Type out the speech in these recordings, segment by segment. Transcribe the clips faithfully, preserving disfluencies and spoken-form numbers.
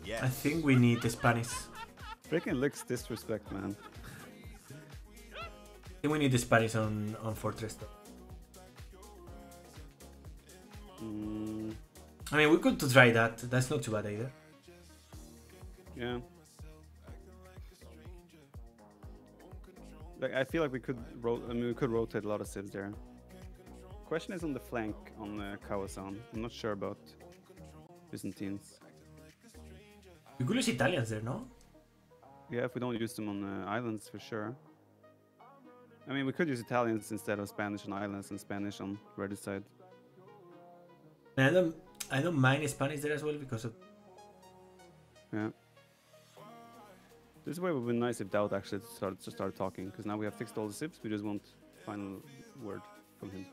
Yes. I think we need the Spanish. Freaking licks disrespect, man. I think we need the Spanish on, on Fortress though. Mm, I mean, we could try that. That's not too bad either. yeah. Like I feel like we could ro I mean, we could rotate a lot of civs there. Question is on the flank on uh, Kawasan. I'm not sure about Byzantines. We could use Italians there, no? Yeah, if we don't use them on uh, islands for sure. I mean, we could use Italians instead of Spanish on islands and Spanish on ready side. And I don't, I don't mind Spanish there as well because of. Yeah. This way would be nice if Dowd actually started to start talking, because now we have fixed all the civs. We just want final word from him.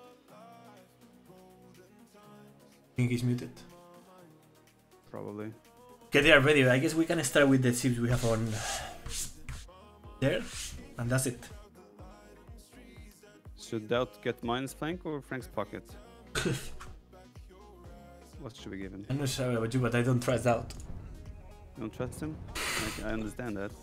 I think he's muted. Probably. Okay, they are ready. I guess we can start with the ships we have on there, and that's it. Should Dowd get Mine's flank or Frank's pocket? What should we give him? I'm not sure about you, but I don't trust out. You don't trust him? Like, I understand that.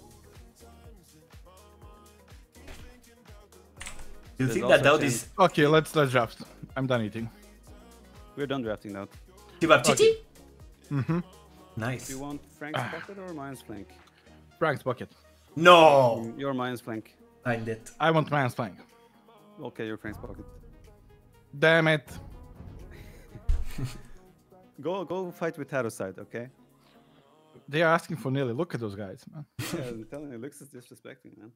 Do you There's think also that Dowd chance- is? Okay, let's let's draft. I'm done eating. We're done drafting Dowd. Do you have Chichi? Mm-hmm. Nice. Do you want Frank's pocket or Mine's flank? Frank's bucket. No, Your Mine's flank. I'm dead. I want man's flank. Okay, your Frank's pocket. Damn it. Go go fight with Taro's side, okay? They are asking for nearly. Look at those guys, man. Yeah, I'm telling you, Lux is disrespecting, man.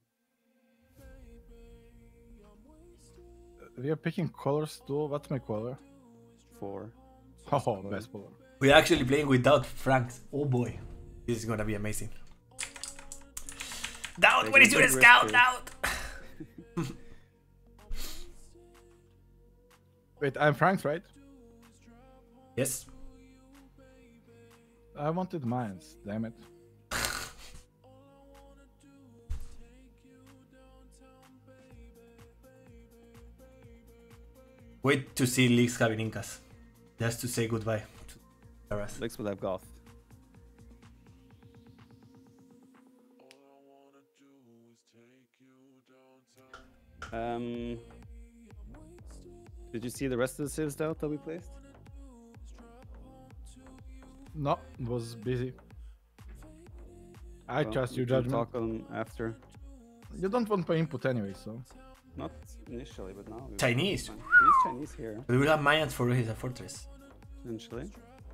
We are picking colors too. What's my color? Four. Oh, best color. We're actually playing without Franks. Oh boy, this is gonna be amazing. Dowd, where is your Taking big scout? risk Dowd. Wait, I'm Frank's, right? Yes. I wanted mines. Damn it. Wait to see Leaks having Incas, just to say goodbye to Taras. Lux will have Goth. Um, did you see the rest of the civs out that we placed? No, was busy. I Well, trust we your can judgment. Talk on after. You don't want my input anyway, so. Not initially, but now. we- Chinese. He's Chinese here, We will have Mayans for his fortress. essentially.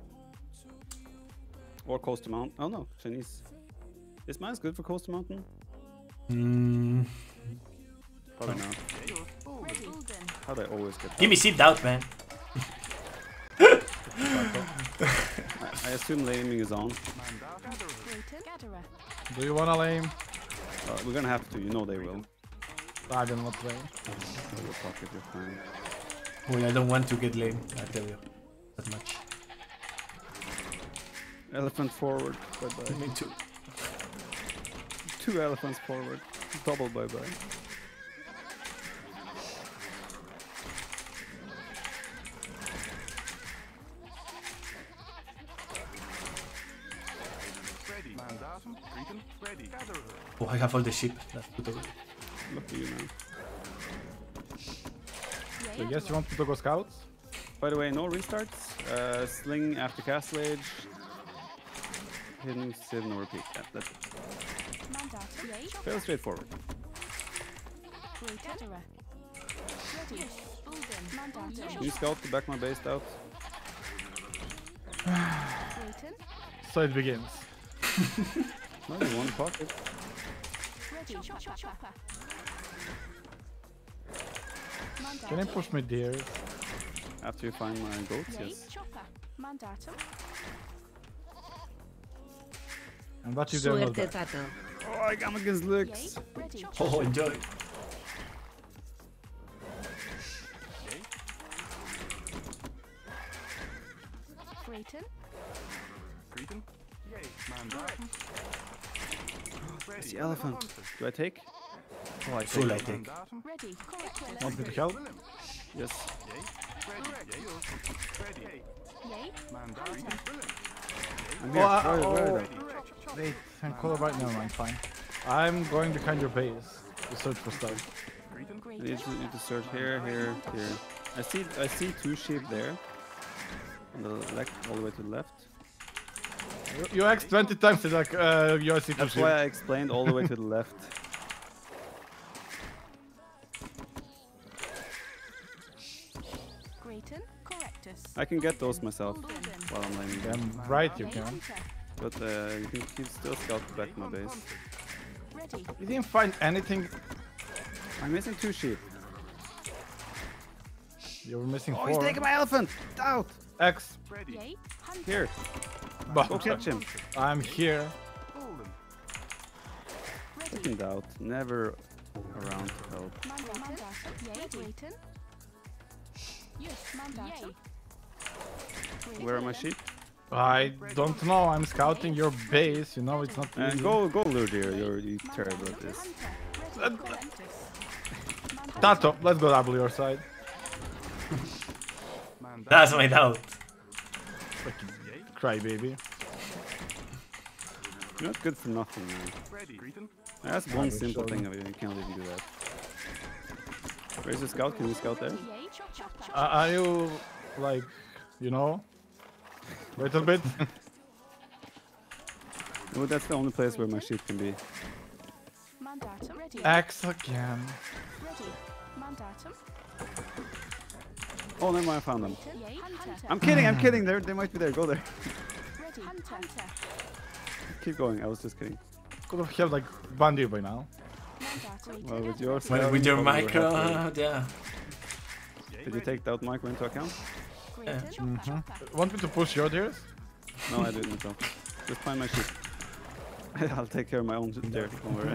Or Coastal Mountain. Oh no, Chinese. Is mine good for Coastal Mountain? Mm. Probably not. How do I always get that? Give me sit out, man. I, I assume laming is on. Do you wanna lame? Uh, we're gonna have to, you know they will. I don't want to lame. I will pocket your fine. Well, I don't want to get lame, I tell you. That much. Elephant forward. Bye bye. Me too. Two elephants forward. Double bye bye. Oh, I have all the ship. That's good. Look at you now. So yes, you want to go scouts? By the way, no restarts. Uh, sling after castle age. Hidden civ, no repeat. Yeah, that's it. Fairly straightforward. Can you scout the back my base out? So it begins. No, you want pocket. Can I push my deer? After you find my goats, yes. And what if they're not Suerte, there? Tato. Oh, I got against Lux. Oh, enjoy. It's the elephant. Do I take? Oh, I Full, I take. take. Want me to help? Yes. I'm here. Oh, uh, Where- where oh. are they? Wait, I'm color right now, man, fine. I'm going behind your base to search for stuff. I need to, need to search here, here, here. I see, I see two sheep there. On the left, all the way to the left. You, you asked twenty times, it's like, uh, you see That's why I explained all the way to the left. Grayton, Correctus. I can get those myself while I'm landing them. Damn right you can. But uh, you can keep still scout back my base. Ready. You didn't find anything. I'm missing two sheep. You were missing Oh, four. he's taking my elephant! Out! X. Yay. Hunter. Here, But go catch him. I'm here. Ready. Taking doubt. Never around to help. Mandatum. Yay. Grayton. Yes. Mandatum. Where are my sheep? I don't know. I'm scouting your base. You know it's not And easy. go, go, Lure Deer. You're, you're terrible at this. Ready. Uh, Correctus. Tato, let's go double your side. That's my doubt. Fucking crybaby. You're not good for nothing, man. That's one simple thing of you. You can't even do that. Where's the scout? Can you scout there? Yay. Chop, chop, chop. Uh, are you like, you know? Wait a bit. Well, that's the only place where my sheep can be. Mandatum. Ready. X again. Ready. Mandatum. Oh, never mind, I found them. Yay. Hunter. I'm kidding, I'm kidding. They're, they might be there. Go there. Ready. Hunter. Keep going. I was just kidding. Could have had like Bandir by now. Mandatum. Well, with your Well, scouting, with your probably micro, we're happy. uh, yeah. Did you take that micro into account? Grayton. Mm-hmm. Want me to push your deers? No, I didn't. So. Just find my sheep. I'll take care of my own deer. Don't worry.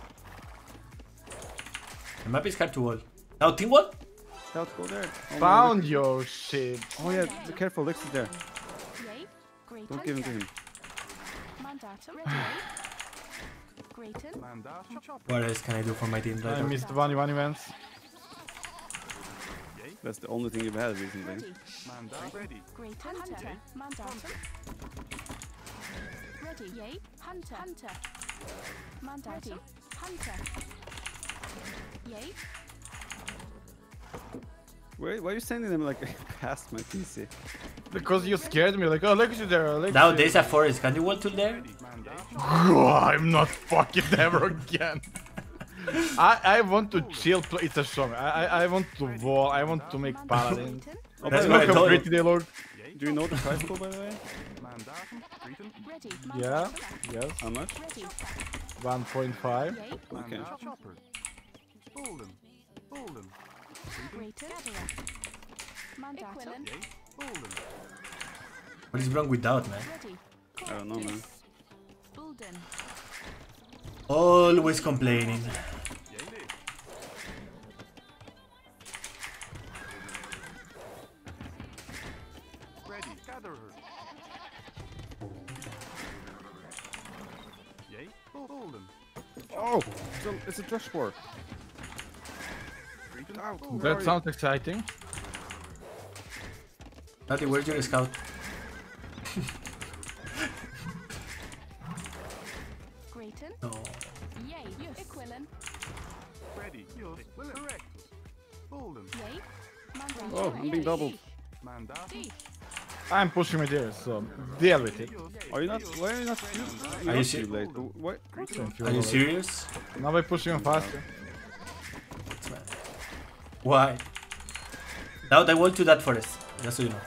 The map is hard to wall. Now, team wall? Scout, go there. Oh, no, Found look- your shit. Oh yeah, be careful. Lix is there. Yay. Grayton. Don't give him to him. Mandatum. Ready. Grayton. What else can I do for my team? I Right? missed one one events. That's the only thing you've had recently. Ready. Grayton. Hunter. Mandatum. Ready. Yay. Hunter. Hunter. Mandatum. Hunter. Yay. Why, why are you sending them like past my P C? Because you scared me, like, oh, look at you there, look Now at there's a forest. Can you wall to there? I'm not fucking ever again. I, I want to chill, play. It's a song. I, I, I want to wall, I want to make paladins. Grayton. Oh, That's by the what way, I Look how told you. pretty they look. do you know the price pool by the way? Ready. Yeah, Mandatum. yes. How much? Ready. one point five. Yay. Okay. Grayton. Mandatum. What is wrong with that, man? Ready. I don't know, man. Bulden. Always complaining. Oh, it's a, it's a Josh war. That sounds exciting. Natty, where's your scout? Grayton. No. Yay. Yes. Equilin. Ready. Yours. Correct. Bolden. Yay. Mandatum. Oh, I'm being doubled. Mandatum. I'm pushing my deers, so deal with it. Are you not? Why are you not? You're you not se- too late. What? Thank Are you serious? Now we're pushing them faster. Why? Now they wall to that forest. Just so you know.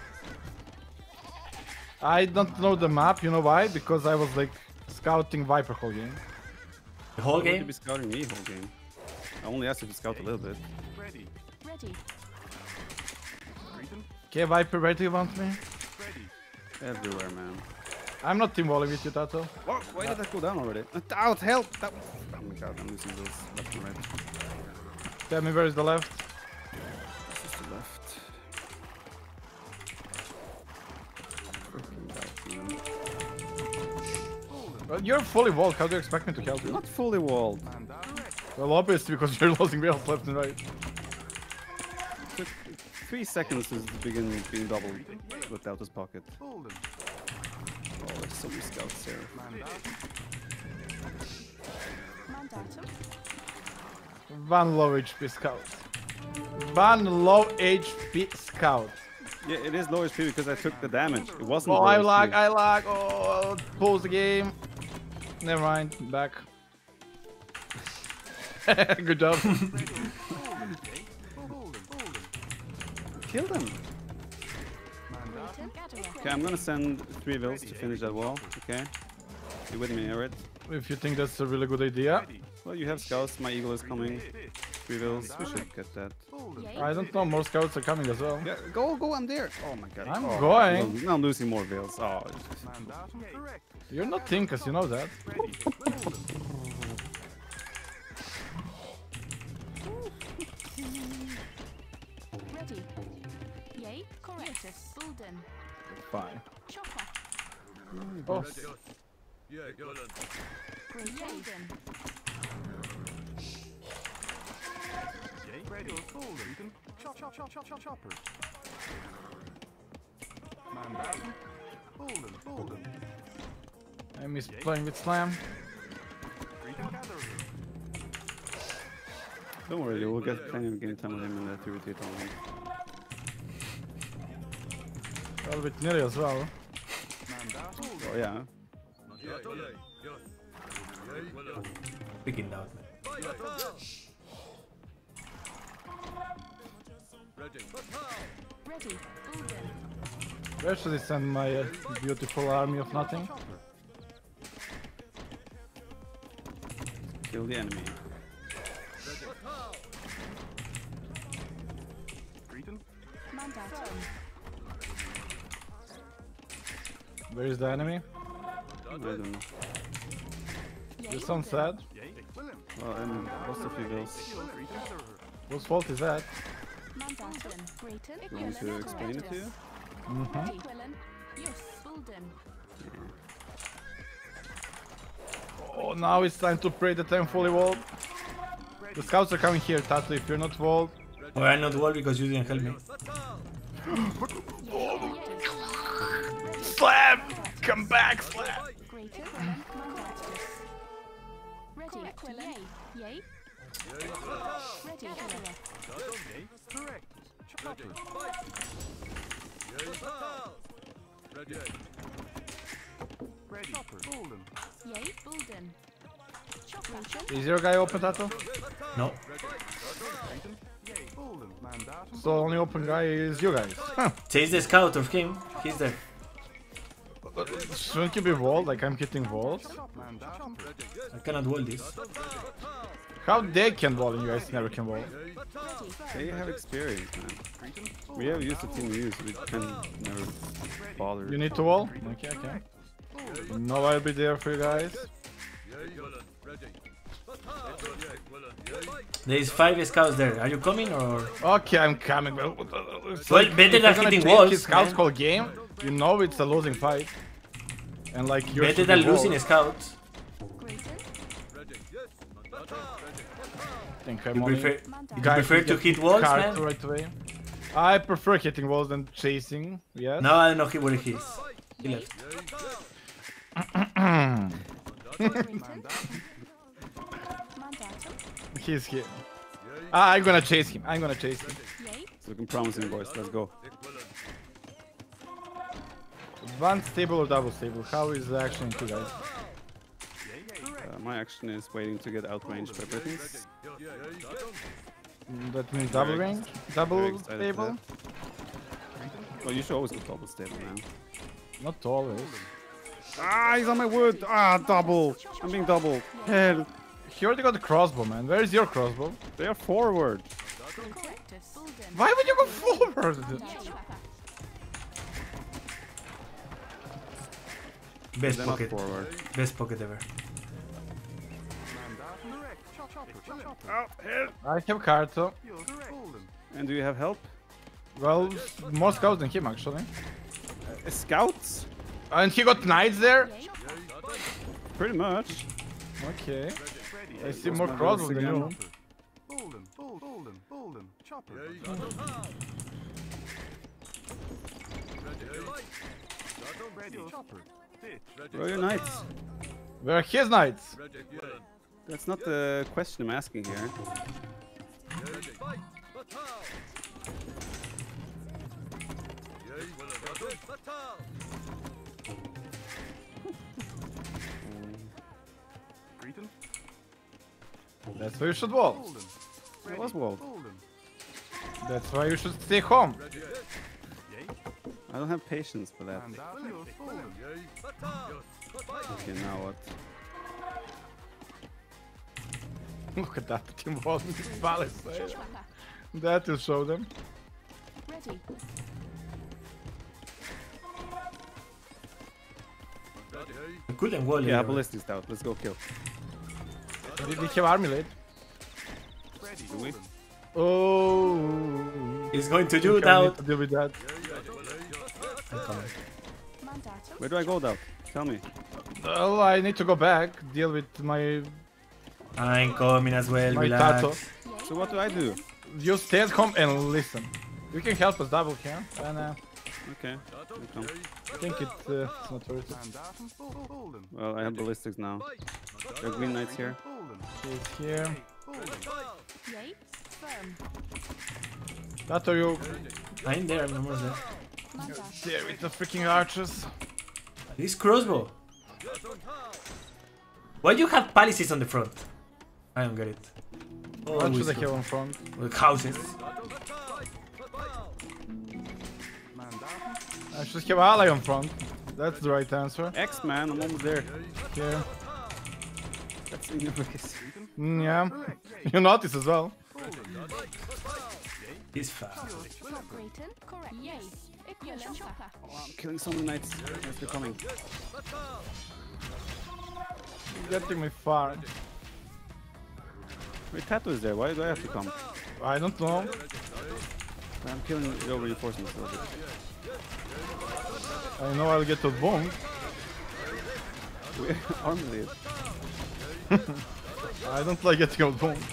I don't know the map, you know why? Because I was like scouting Viper whole game. The whole Why would you game? be scouting me whole game? I only asked you to scout a little bit. Ready. Ready. Grayton. Okay, Viper, where do you want me? Ready. Everywhere, man. I'm not team walling with you, Tato. What? Why did that go down already? Uh, Out! Help! That... Oh my god, I'm losing those left and right. Tell me where is the left. This is the left. Freaking doubt, man. Well, you're fully walled, how do you expect me to help you? Not fully walled. Mandatum. Well, obviously, because you're losing reals left and right. Took three seconds to begin being doubled without his pocket. Bolden. Oh, so many scouts here. Mandatum. One low H P scout. One low H P scout. Yeah, it is low H P because I took the damage. It wasn't. Oh, low I H P. lag, I lag. Oh, pause the game. Never mind, back. Good job. Kill them. Grayton. Gatherer. Okay, I'm gonna send three vills to finish that wall. Okay. You with me, Arid? If you think that's a really good idea. Well, you have scouts. My eagle is coming. Three vills. We should get that. Yay. I don't know, more scouts are coming as well. Yeah, go, go. I'm there. Oh my god. I'm oh, going. Now I'm losing more vills. Oh. You're not Tinkas, you know that. Ready. Yay. Correct. Bulden. Fine. Chopper. Oh, Grayton. Ready. Golden. Chop, chop, chop, chop, chop, chopper. Mandatum. Golden. Golden. I miss playing with Slam. Grayton gatherer. Don't worry, we'll get plenty of game time with him and uh, to rotate on him. Well, with Neri as well. Mandatum. Oh yeah. Picking out, man. Ready. Bulden. Where should I send my uh, beautiful army of nothing? Kill the enemy. Grayton. Mandatum. Where is the enemy? I don't know. Yay. You sound sad. Yay. Willem. Well, I'm lost a few vills. Grayton gatherer. Whose fault is that? Mandatum. Grayton. You want to explain it to you? Mm-hmm. Ready. Quillen. Yes. Bulden. Oh, now it's time to pray that I'm fully walled. The scouts are coming here, Tato, if you're not walled. Oh, I'm not wall because you didn't help me. Slam! Come back, Slam! Grayton. Mandatus. Ready. Quillen. Yay. Ready. Gatherer. Correct. Chopper. Ready. Chopper. Golden. Yay. Bulden. Grayton. Is your guy open, Tato? No. Grayton. Yay. Golden. Mandatum. So only open guy is you guys. Huh. Chase the scout of him. He's there. Shouldn't you be walled like I'm hitting walls? Mandatum. I cannot wall this. How they can wall and you guys never can wall? They have experience, man. We have used the team use, we can never bother. You need to wall? Okay, okay. No, I'll be there for you guys. There is five scouts there. Are you coming or? Okay, I'm coming. Well, it's Well, like, better if than you're gonna hitting take walls, his scouts man. call game, you know it's a losing fight. And like you're Better shooting than walls. losing scouts. Grayton. I think I'm You only prefer? You guy prefer who to gets hit walls, card man? right away. I prefer hitting walls than chasing. Yes. No, I don't know where he is. He left. Grayton. Mandatum. He's here. Ah, I'm gonna chase him. I'm gonna chase him. Yay. It's looking promising, boys. Let's go. One stable or double stable? How is the action in two guys? Uh, my action is waiting to get outranged by Britons. Mm, That means double range? Very Double excited for stable? that. Well, you should always go double stable, man. Not always. Ah, he's on my wood! Ah, double! I'm being double. Hell! He already got the crossbow, man. Where is your crossbow? They are forward. Correctus. Bulden. Why would you go forward? Yay. Best They're not pocket. forward. Best pocket ever. Mandatum. Correct. Chop, chopper. Chop, chopper. Oh, hell! I have Karto. You're correct. Golden. And do you have help? Well, more scouts than him, actually. Uh, scouts? And he got knights there? Yay. Pretty much. Okay. Ready. I see What's more my crossbow bonus than you. again? Golden. Golden. Golden. Golden. Chopper. Ready. Chopper. Where are your knights? Where are his knights? That's not the question I'm asking here. Cretan. That's where you should wall. Bolden. It was walled. Bolden. That's why you should stay home. Yay. I don't have patience for that. Mandatum. Bolden. Okay, now what? Look at that team wall with his palace. Chopper. That will show them. Ready. Couldn't wall Yeah, it. ballistics out. Let's go kill. Did he have army lead? Ready. Do we? Bolden. Oh. He's going to You do it can need out. to deal with that. Mandatum. Where do I go now? Tell me. Well, I need to go back, deal with my I'm coming as well, my relax. tato. Yay. So what do I do? You stay at home and listen. You can help us double here, and uh, Okay. we come. I think it, uh, it's not worth it. Mandatum. Bol- Bolden. Well, I have ballistics now. There are green knights here. Bolden. He's here. Bolden. Yay. Firm. Tato, you I'm there, I'm almost there. Mandatum. there with the freaking archers. This crossbow. Why do you have palaces on the front? I don't get it. What Always should I go- have in front? with houses. Mandatum. I should have ally on front. That's the right answer. X man, I'm almost there. Here. That's in your face. Mm, yeah. You notice as well. He's fast. Cretan. Correct. Yay. Equivalent. Chopper. Oh, I'm killing so many knights as they're coming. Getting me far. Wait, Tato is there. Why do I have to come? I don't know. I'm killing the reinforcements. a little bit. I know I'll get a bomb. We- Army lead. I don't like getting a bomb.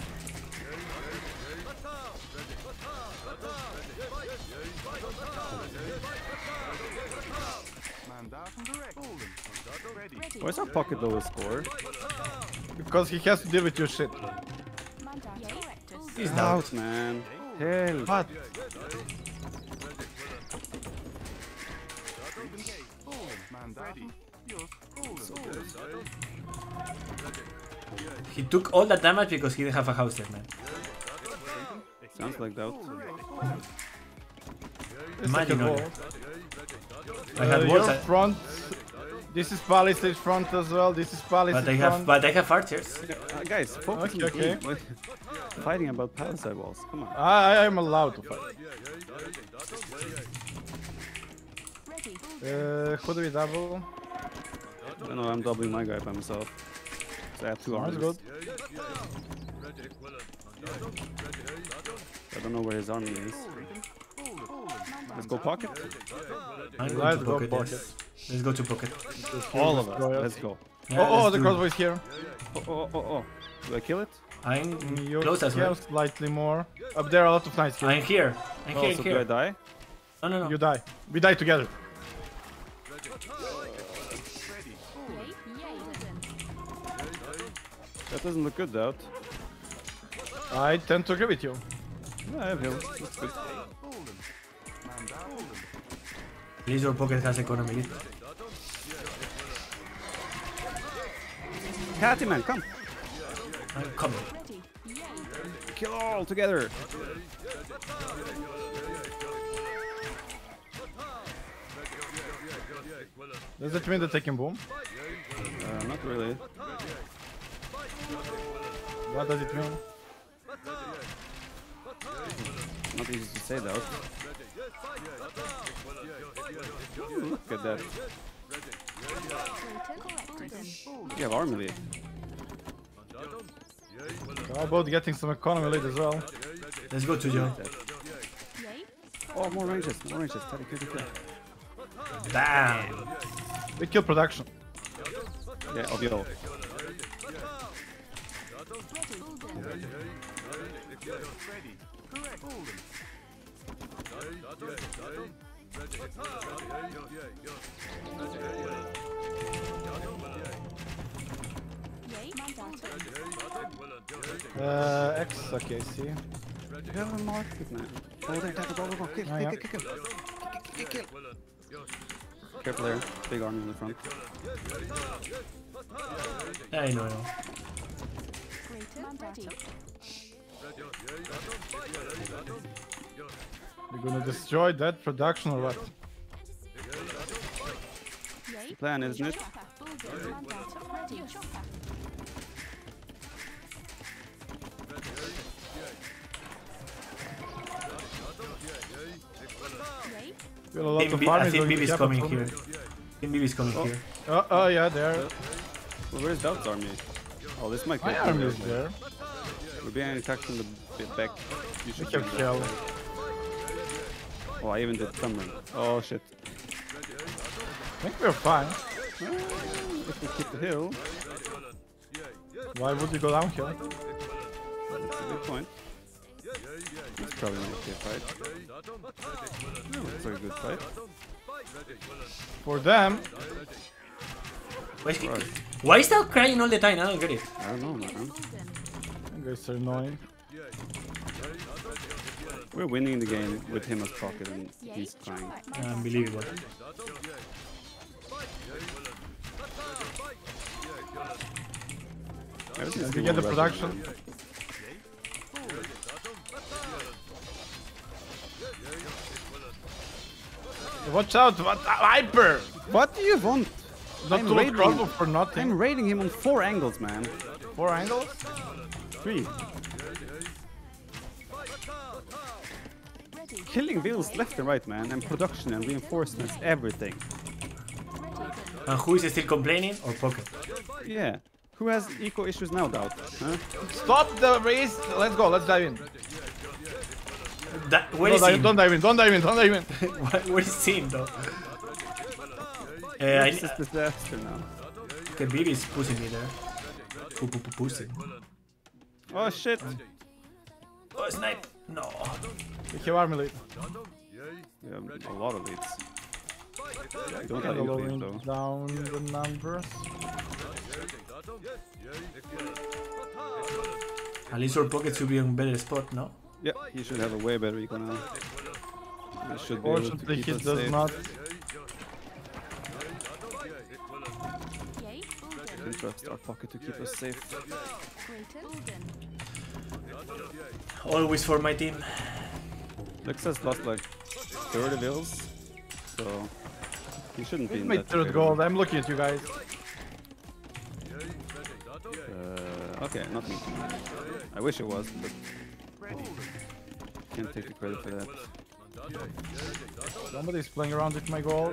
Mandatum. Direct. Bolden. Ready. Ready. Why is our pocket lowest score? Because he has to deal with your shit. Mandatum. Correctus. He's down. Out, man. Hell. What? Bolden. Mandatum. Yes. Bolden. He took all that damage because he didn't have a house there, man. Sounds like that. It's like a Imagine wall. only. I had Uh, walls, your I- front. This is palisade front as well. This is palisade but I have, front. but I have archers. Uh, guys, focus Okay, on the okay. game. What- Fighting about palisade walls. Come on. I, I am allowed to fight. Ready. Uh, who do we double? I don't know, I'm doubling my guy by myself. So I have two Sounds armies. good. I don't know where his army is. Let's go pocket. I'm going Let's to go pocket, pocket. yes. Let's go to pocket. All of us. Destroy us. Let's go. Yeah, Oh, oh, let's the do crossbow it. is here. Oh, oh, oh, oh. Do I kill it? I'm You close as well. have slightly more. Up there, a lot of knights here. I'm here. I'm Oh, here, so here. do I die? No, no, no. You die. We die together. Yay. Yay. Bolden. That doesn't look good, though. I tend to agree with you. Yeah, I have heals. That's good. Please, your pocket has economy. Catty man, come! I'm coming. Ready. Yay. Kill all together! Does it mean they're taking boom? Uh, not really. What does it mean? Not easy to say, though. Ooh, look at that. Cretan. Bolden. You have army lead. How about getting some economy lead as well? Let's go to Joe. Yay. Oh, more ranges, more ranges. Teddy, kill, kill, kill. Damn. We kill production. Yeah, of yo. Ready. Bolden. Uh, X, okay, see. You have a market, man. Oh, there, there, go, go, go. Kill, Oh, kill, yeah. kill, kill, kill, kill, kill. Careful there. Big army in the front. I know, I know. Ready. We're gonna destroy that production or what? Yay. Plan, isn't it? Ready. Yay. We have a lot Team of B, I armies think going B to is capital. coming here. Team B is coming Oh. here. Oh, oh yeah, there. Well, where's Doubt's army? Oh, this might My kill army them. is there. We're being attacked from the b- back. You We should can kill kill. them. Oh, I even did thumbring. Oh shit. I think we're fine. If we keep the hill, Why would you go downhill? that's a good point. It's probably not a good fight. No, it's a good fight. For them, Why is, Right. why is that crying all the time? I don't get it. I don't know, man. you guys are annoying. We're winning the game with him as pocket and he's crying. Unbelievable. Everything's Did you going get the well. production? Watch out! What? Viper! What do you want? Not I'm to raiding- look trouble for nothing. I'm raiding him on four angles, man. Four angles? Three. Killing wheels left and right, man, and production and reinforcements, everything. And who is still complaining? Or Pocket? Yeah. Who has eco issues now, Doubt? Huh? Stop the race! Let's go, let's dive in. That, where Don't is dive, he? don't dive in, don't dive in, don't dive in. Where is him though? Uh, I, This is disaster now. okay, Bibi is pushing me there. Pu- pu- pu- Pushing. Oh shit! Oh, snipe! No. We have army lead. We have a lot of leads. We don't have Lowering you though. down the numbers. At least our Pocket should be on better spot, no? Yeah, he should have a way better eco now. He should be able to Fortunately, keep he us does safe. not. Yay. We can trust our pocket to keep us safe. Always for my team. Lex has lost like thirty bills, so he shouldn't be It's in my that third favor. gold. I'm looking at you guys. Uh, okay, not me. I wish it was, but can't take the credit for that. Somebody's playing around with my gold.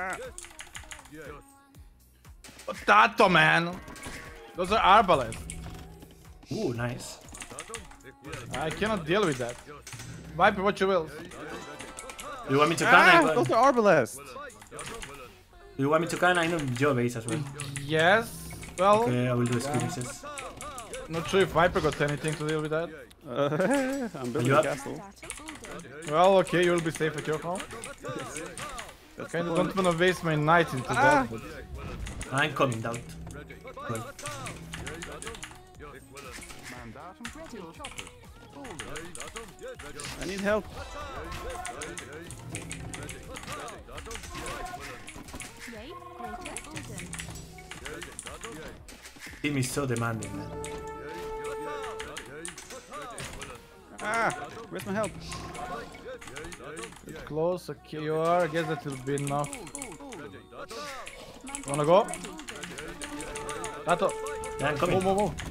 Potato, man! Those are arbalists. Ooh, nice. I cannot deal with that. Viper, what you will. Do you want me to Ah, can? I, those are arbalists! do you want me to can? I know your base as well. Yes. Well, Okay, I will do skirmishes. not sure if Viper got anything to deal with that. Uh, I'm building you a up? castle. Well, okay, you will be safe at your home. That's Kinda the don't point. wanna waste my night into Ah. that. But I'm coming down. Well, Mandatum. Your choppers. Order. I need help. Yay. Greater Odin. team is so demanding, man. Ah, where's my help? it's close. Okay, you are. I guess that will be enough. Wanna go? Tato, Yeah, I'm move, coming. move, move.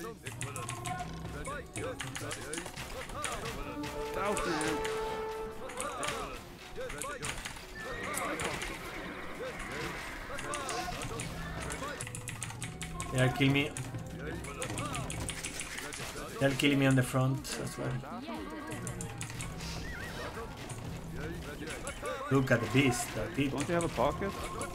Out, man. They are killing me. They are killing me on the front as well. Look at the beast, the people. Don't you have a pocket?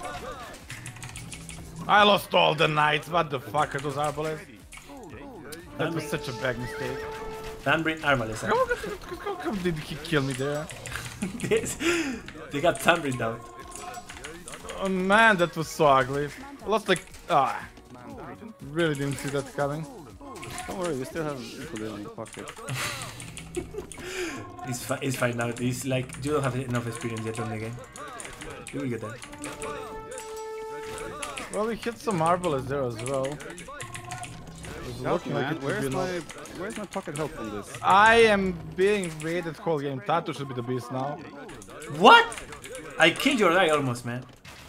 I lost all the knights. What the fuck are those arbalists? That was such a bad mistake. Then bring Arbalest. How, how, how come did he kill me there? Yes. They got Tambrin down. Oh man, that was so ugly. I lost like ah. Really didn't see that coming. Don't worry, we still have Nicolai on the pocket. It's, fi it's fine now. It's like you don't have enough experience yet on the game. You will get there. Well, we hit some marvelous there as well. It's Help, looking like man. it would Where's be my enough. where's my pocket help on this? I am being raided whole game. Tato should be the beast now. What? I killed your guy almost, man.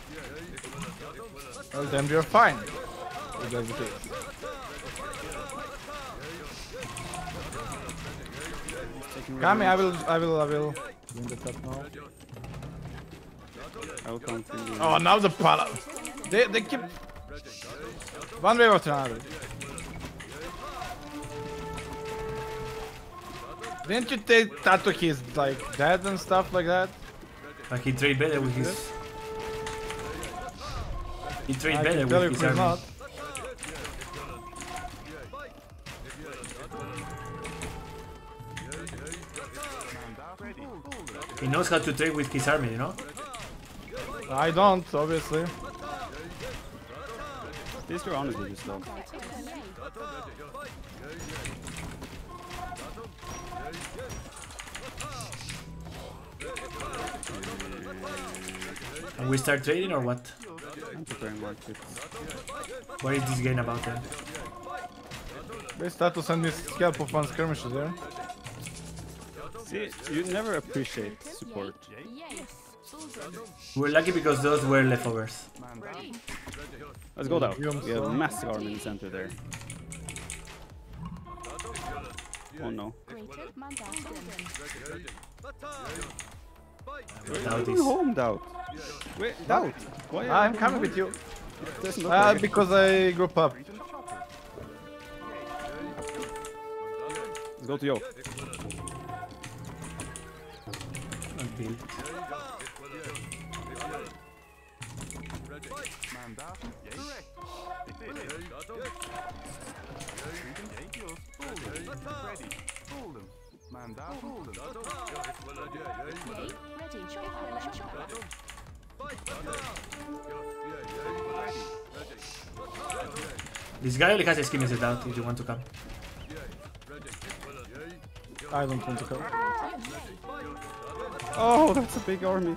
Well, then we're fine. If that's the case. Kami, I will, I will, I will win the top now. I'll come to you. Oh, now the pala. They, they keep one way after another. Didn't you take Tato he's like dead and stuff like that? But he trade better with his. He trade I better can tell you with he's his not. army. He knows how to trade with his army, you know? I don't, obviously. These are honestly just slow. And we start trading or what? I'm preparing markets. What is this game about then? They start to send me scalp of one skirmishes there. See, you never appreciate support. We're lucky because those were leftovers. Let's go down. You We have a almost- massive army in the center there. Oh no. Doubt We're is. home, Doubt. Wait, Doubt. Why are I'm you coming home? with you. It doesn't look Uh, like it. because I group up. Let's go to Yo. Not built. Mandatum correct. Ready. Pull them. Mandat pull them. This guy only has a skin set out if you want to come. I don't want to go. Oh, that's a big army.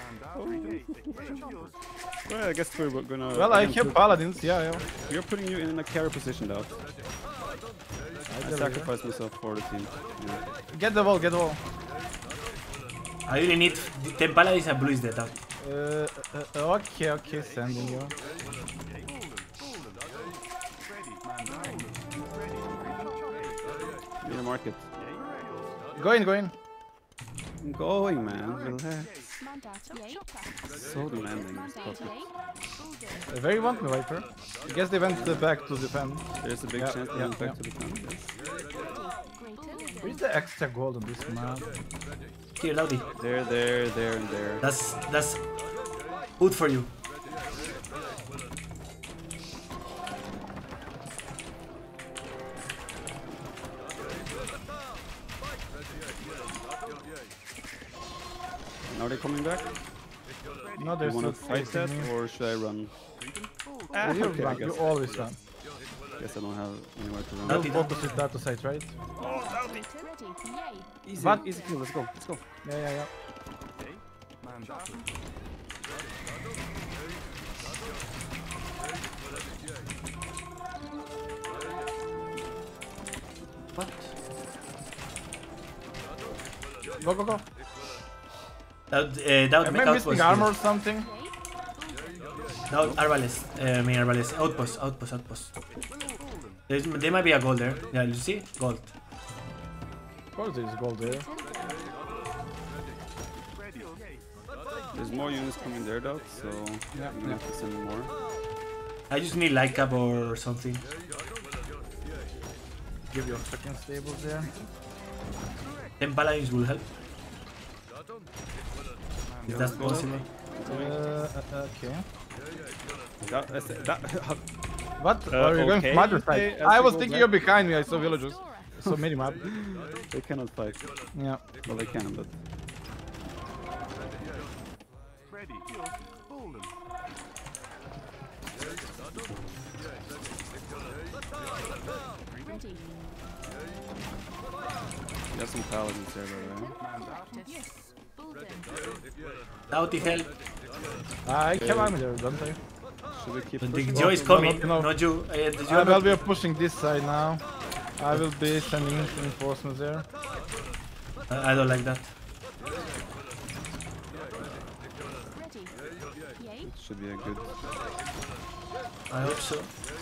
Well, I guess we're gonna. Well, I again, have put- paladins, yeah, yeah. We're putting you in a carry position, Doubt. I believe sacrificed myself for the team. Yeah. Get the wall, get the wall. I really need ten paladins and blue is dead out. Uh, uh, uh, okay, okay, sending you. In the market. Go in, go in. I'm going, man. Relax. So demanding. This pocket. Uh, where you want me, Viper? I guess they went uh, back to defend. There's a big Yeah, chance they yeah, went back yeah. to the front. Yes. Where's the extra gold on this map? Here, Laudi. There, there, there, and there. That's that's food for you. Now they're coming back. No, Do they're you want still to fight that, facing me. or should I run? Ah, you, okay, I run, you guess. always run. Guess I don't have anywhere to run. Not You focus with that to side, right? Easy, But- easy kill. Let's go. Let's go. Yeah, yeah, yeah. Mandatum. What? Go, go, go. Doubt, uh, doubt Am make I outpost. missing armor or something? Doubt Arbalest. Uh, I mean Arbalest. Outpost, outpost, outpost. There's, there might be a gold there. Yeah, you see? Gold. Of course there's gold there. There's more units coming there, though, so Yeah, I'm gonna have to send more. I just need light cap or something. Give your second stables there. ten paladins will help. If that's possible. Uh, uh, okay. That, that's, that, What? Uh, Are you going okay, from other okay, side? as I we was go thinking back. you're behind me. I saw villagers. So many map. they cannot fight. Yeah. Well, they can, but Ready. Pull them. Ready. You have some paladins there, by the way. Yes. Bulldin. Doughty help. I can army there, don't I? Should we keep The pushing? Joe is no, coming. no, no. Not you. Uh, the Joe I will not- be pushing this side now. I will be sending reinforcements there. I I don't like that. Ready. Yay. It should be a good. I hope so.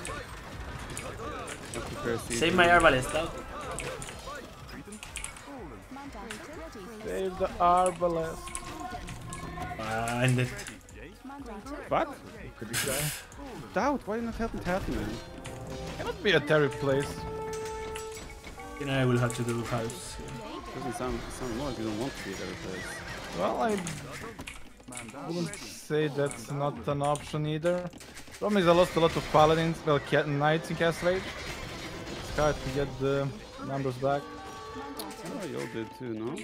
I'll prepare siege. Save my arbalest. Doughty. Mandatum. Ready. Save the arbalest. Ah, I'm dead. Mandatum. What? Could be guy. Doubt, why are you not helping Tatman, man? Cannot be a Terry place. You know I will have to do halves. Doesn't sound, sound more like you don't want to be there, place. Well, I wouldn't say that's not an option either. Problem is I lost a lot of paladins, well, cat knights in Castle Age. It's hard to get the numbers back. Oh, you all did too, no?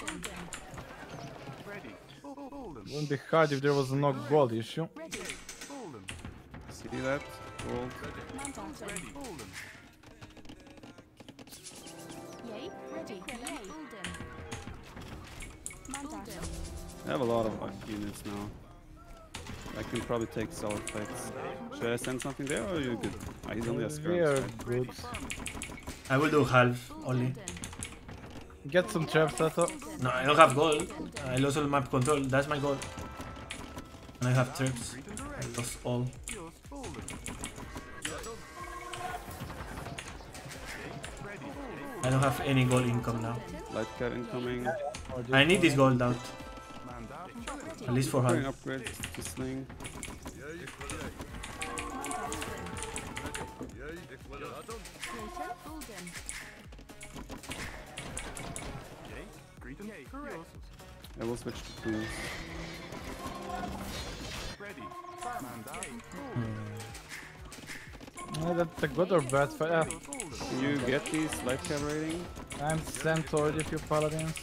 Wouldn't be hard if there was no gold issue. See that? Gold. Mandatum. Yay. Ready. Yay. Bulldin. Mandatum. I have a lot of like, units now. I can probably take solid fights. Should I send something there or are you good? Ah, he's only a We skirmish. are right? good. I will do half only. Get some traps, Tato. No, I don't have gold. I lost all map control. That's my goal. And I have trips. I lost all. I don't have any gold income now. Light cat incoming. I need this gold out. At least for Doing half. upgrades to sling. Bulldin. I will switch to queens. Yeah, that's a good or bad fight. Yeah, Can you get these light cat rating? I'm sent already a few paladins.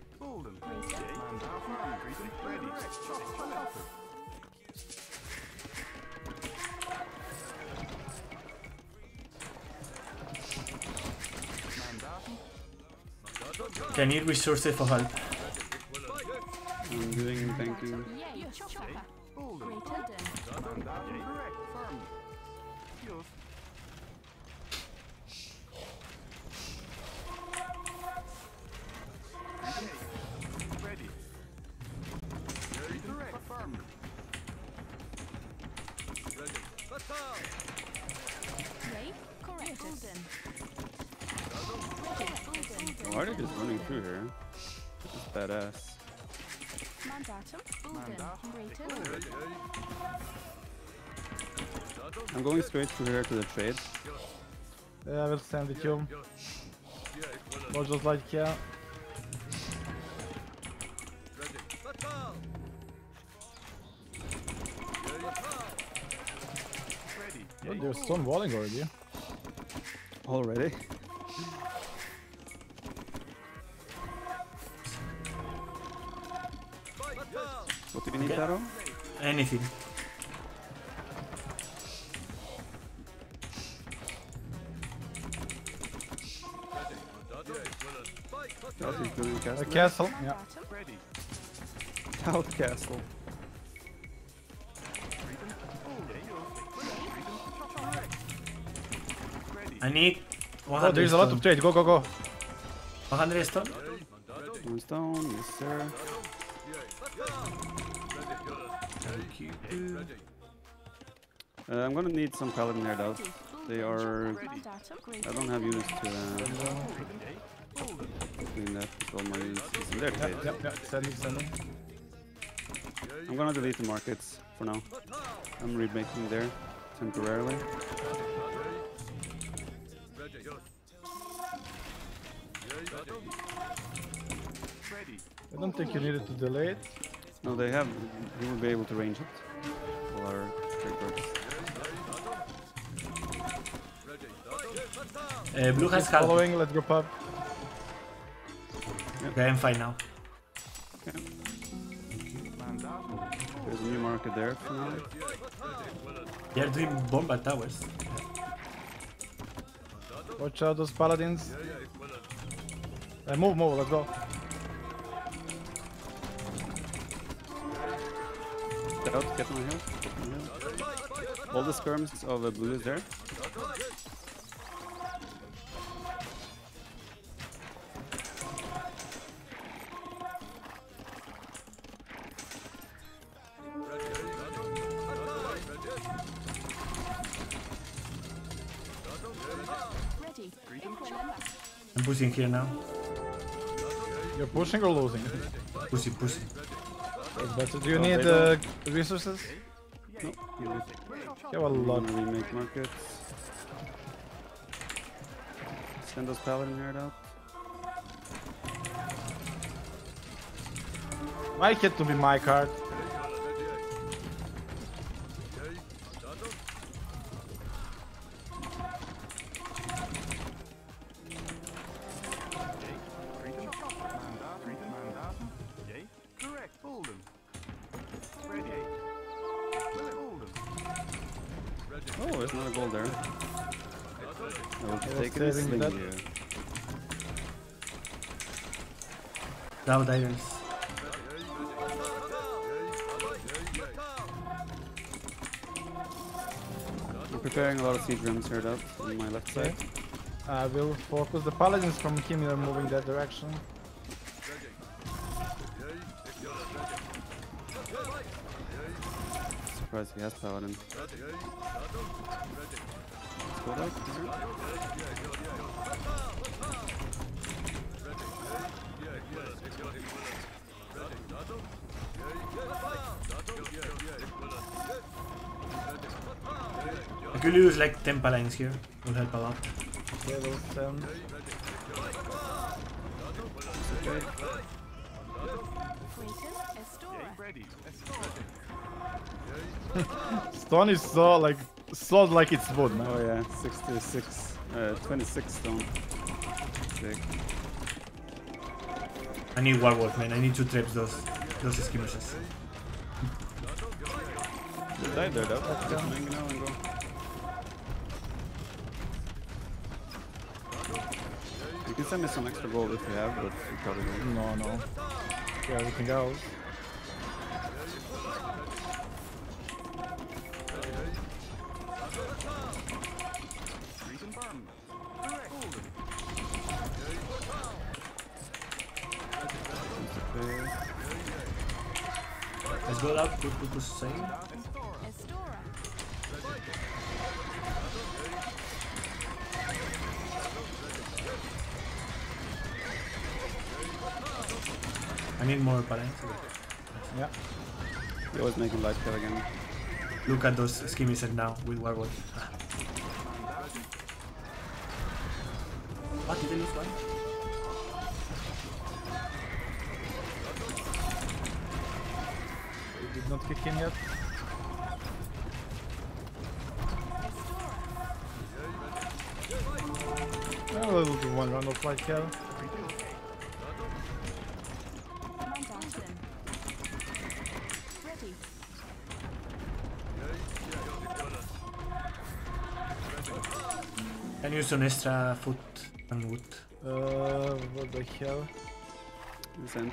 I need resources for help. I'm doing banking. Yay. Chopper. Bulldin. Yay. Correct. Bulldin. Ready. Bulldin. Why are they just running through here? That's badass. Mandatum. Bulldin. Rated. I'm going straight through here to the trade. Yeah, I will send it you. Or just like, yeah. Oh, there's stone walling already. Already? What do you need, Okay. Taro? Anything. South is building A castle. castle, yeah. Mandatum. South castle. I need Oh, one hundred there's a lot stone. of trade. Go, go, go. one hundred stone? One stone, yes sir. Uh, I'm gonna need some paladin here though. They are... Mandatum. I don't have units to uh, clean that with all my units. It's in their trade. Yep, yep, yep. Sending, sending. I'm gonna delete the markets for now. I'm remaking there temporarily. I don't think you needed to delay it. No, they have. You will be able to range it. All our trade birds. Uh, blue has Keep half. following, let's go pub. Okay, I'm fine now. There's a new market there for now. They are doing bombard towers. Watch out those paladins. Uh, move, move, let's go. Get out, get on the hill. Get on the hill. All the skirms of the blue is there. Ready. Equivalent. I'm pushing here now. You're pushing or losing? Pussy, pussy. That's better. Do you Oh, need they uh, resources? No, you lose. You have a lot. Wanna remake markets. Send those paladin here out. Why it to be my card? Yay. Correct. Pull them. Ready. Pull them. Oh, there's another gold there. I will was take it and saving sling that. you. Down divers. I'm preparing a lot of siege rams here out on my left side. I will focus the paladins from him. Are moving that direction. Surprised he has paladin. Let's go back here. I could use like ten paladins here. Would help a lot. Okay, those ten. Okay. Clayton. Estora. Ready. Stone is so like so like it's wood, man. Oh yeah, sixty-six, uh, twenty-six stone. Sick. I need Warwolf, man. I need to trap those those skirmishes. You died there though. Just hang now and go. You can send me some extra gold if you have, but you probably don't. No, no. Yeah, everything else. Reason burn. Correct. Pull them. Let's go out. Good, good, good save. Estora. I need more paladins. Yeah. You're always making light kill again. Look at those skirmishes now with Warwolf. What did they lose one? It did not kick in yet. Well, we'll do one round of flight kill. Mandatin. Ready. Can use some extra food and wood. Uh, what the hell? Sent.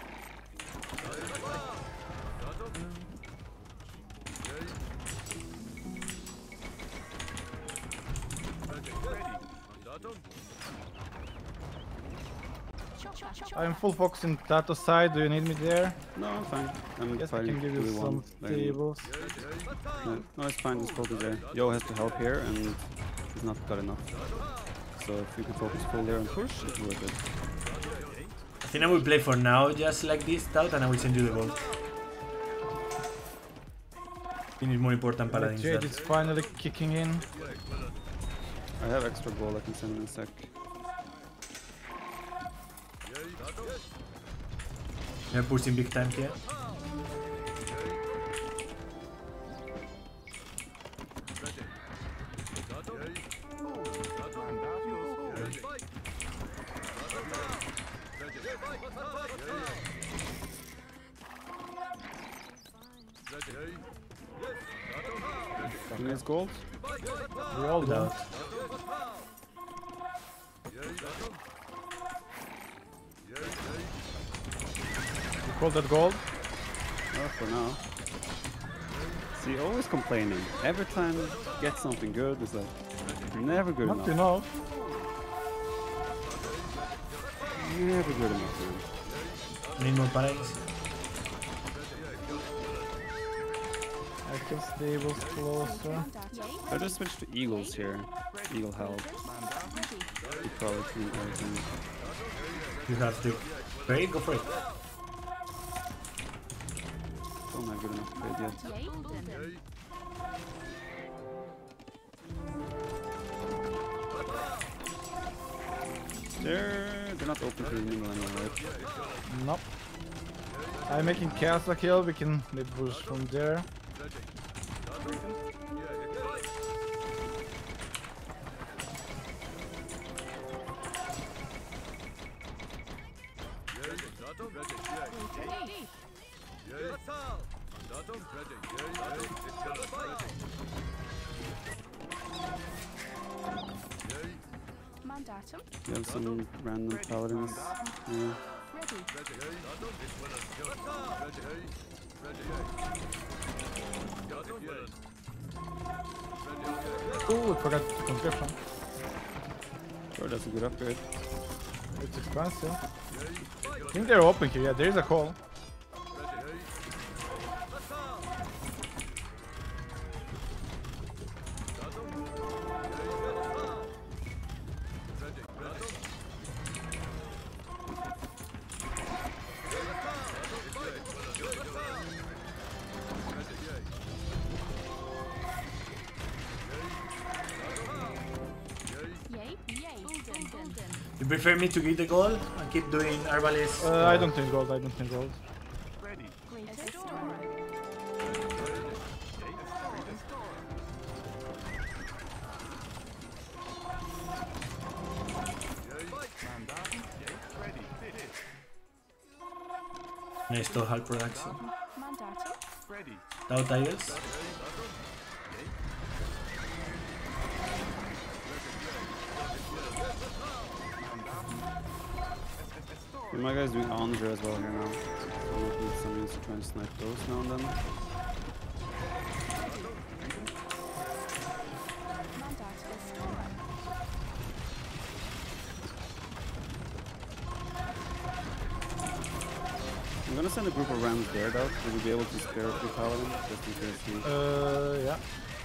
Chopper. Chopper. I'm full focus in Tato side. Do you need me there? No, I'm fine. I'm Guess I fighting can give you two v one. some Like, tables. no, no, it's fine. Just focus there. Yo has to help here, and he's not got enough. So if you can focus full there and push, it's worth it. I think I will play for now just like this, Tout, and I will send you the gold. I think it's more important paladins. Jade That. is finally kicking in. I have extra gold. I can send in a sec. They're pushing big time here. Who needs gold? We all Good do. out. You call that gold? Oh, for now. See, always complaining. Every time you get something good, it's like never good Not enough. enough. Never good enough, man. Need more paladins. I can stables closer. I just switched to eagles here. Eagle help. Equality and everything. You have to. Ready? Go for it. Don't have good enough trade yet. They're they're not open to renewal anymore, right? Nope. I'm making castle kill, we can maybe push from there. Mandatum. You have some random paladins. Yeah. Ready. Ooh, I forgot the conscription. Sure, that's a good upgrade. It's expensive. I think they're open here, yeah, there is a call. You prefer me to give the goal and keep doing Arbalest? Uh, I don't think gold, I don't think gold. Ready. Mandatum. Ready. Nice to half production. Mandatum. Ready. Tau Tigers. Yeah, my guy's doing Andre as well here now. So I need somebody to try and snipe those now and then. I'm gonna send a group of rams there though. Will we be able to spare a few paladins just in case we... Uh, yeah.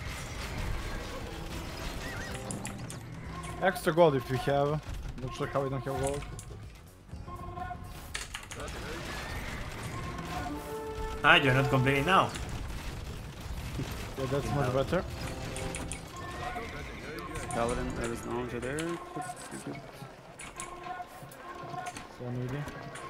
Extra gold if you have. Not sure how we don't have gold. Ah, you're not complaining now. Yeah, that's much better. Paladin, there is an Andre there. Could be good. So needy.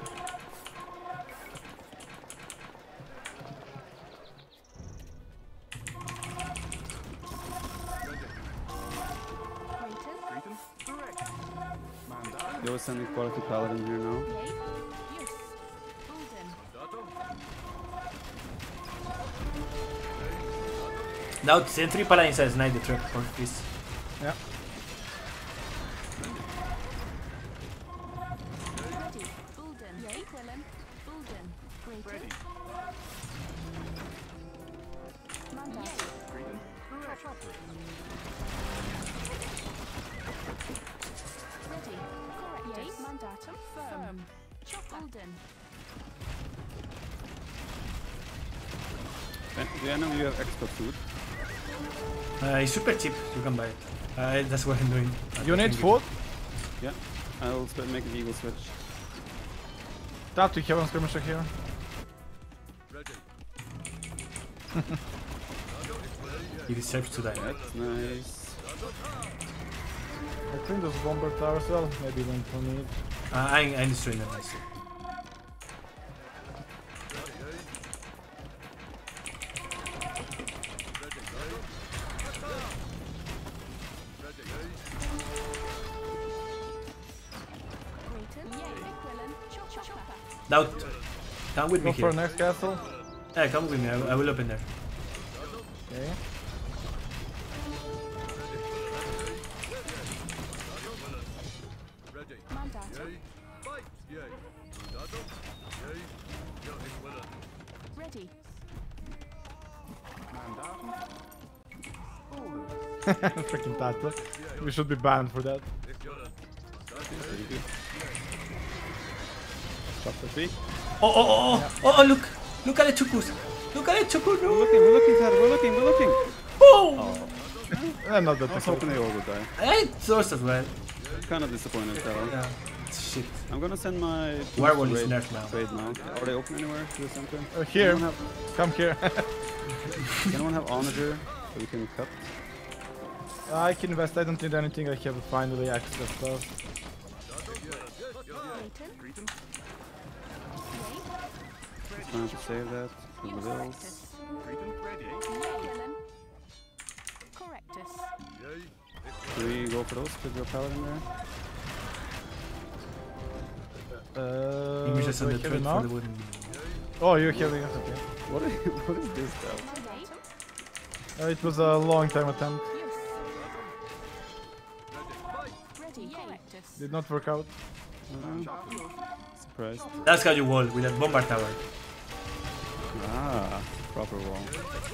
Cretan. Correct. Mandatum. They were sending quality paladin here now. Now send three paladins as snipe the trap for this. Yeah. Ready. Cretan. Correct. Mandatum. Firm. Golden. And do I know you have extra food? Uh, it's super cheap, you can buy it. Uh, that's what I'm doing. You need food? Yeah. I'll sp- make an eagle switch. That we have on skirmisher here. He deserves to die. That's nice. I think those bomber towers well. Maybe don't need. Uh, I, I'm destroying them myself. Doubt. Come with me Go for here. next castle. Yeah, come with me. I, I will open there. Okay. Freaking Tata. We should be banned for that. Stop the peak. Oh, oh, oh, oh, oh, oh, look. Look at the Chukus. Look at the Chukus. We're No. looking, we're looking, Ted, we're looking, we're looking. Oh. Eh, not that I was the hoping they all would die. I thought as well. Kind of disappointed, Ted. Yeah. Shit. I'm gonna send my... Werewolf is trade- nerfed now. Trade now. Are they open anywhere to the center? Uh, here. Anyone Come here. have, anyone have Onager so we can cut? I can invest. I don't need anything. I have finally access stuff. Clayton. Trying to save that. For the bills. Dylan. Correctus. Do we go for those? Put your paladin there? Uh, Maybe just do on I the have trade enough? for the wooden. Oh, you're having it. Okay. What is, what is this though? Ready. Uh, it was a long time attempt. Use. Ready. Correctus. Did not work out. Uh, surprised. That's how you wall with that bombard tower. Ah, proper wall.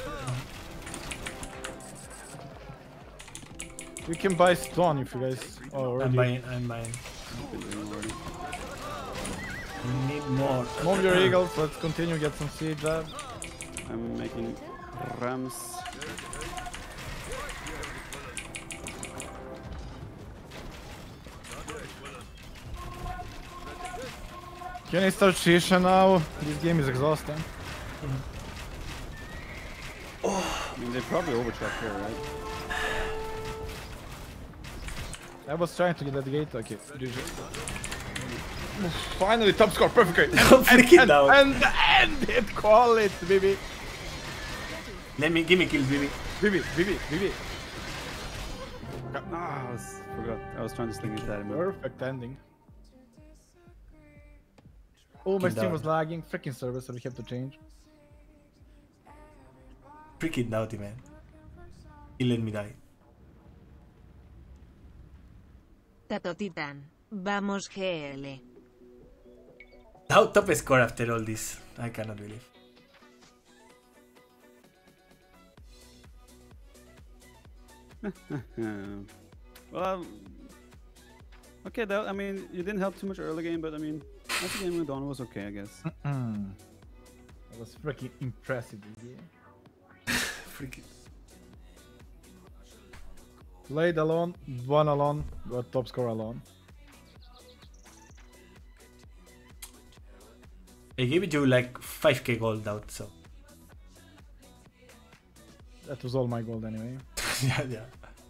We can buy stone if you guys are I'm already. buying, I'm buying. Been doing already. We need more. Move your eagles. Let's continue. Get some siege up. I'm making rams. Can I start Shisha now? This game is exhausting. I mean, they probably overtrack here, right? I was trying to get that gate. Okay, G G. Finally, top score, perfect grade. Freaking and, down. and end it, call it, baby. Let me, give me kills, baby. Baby, baby, baby. Ah, I was, forgot. I was trying to sling it at him. Perfect ending. Oh, my Keep stream down. was lagging. Freaking server, so we have to change. Freaking doughty, man. He let me die. Tato Titán. Vamos G L. How top score after all this? I cannot believe. Yeah. Well, um, okay, that, I mean, you didn't help too much early game, but I mean, as the game went on, it was okay, I guess. That was freaking impressive this game. Freaking. Played alone, won alone, got top score alone. I gave you like five K gold out, so. That was all my gold anyway. Yeah, yeah.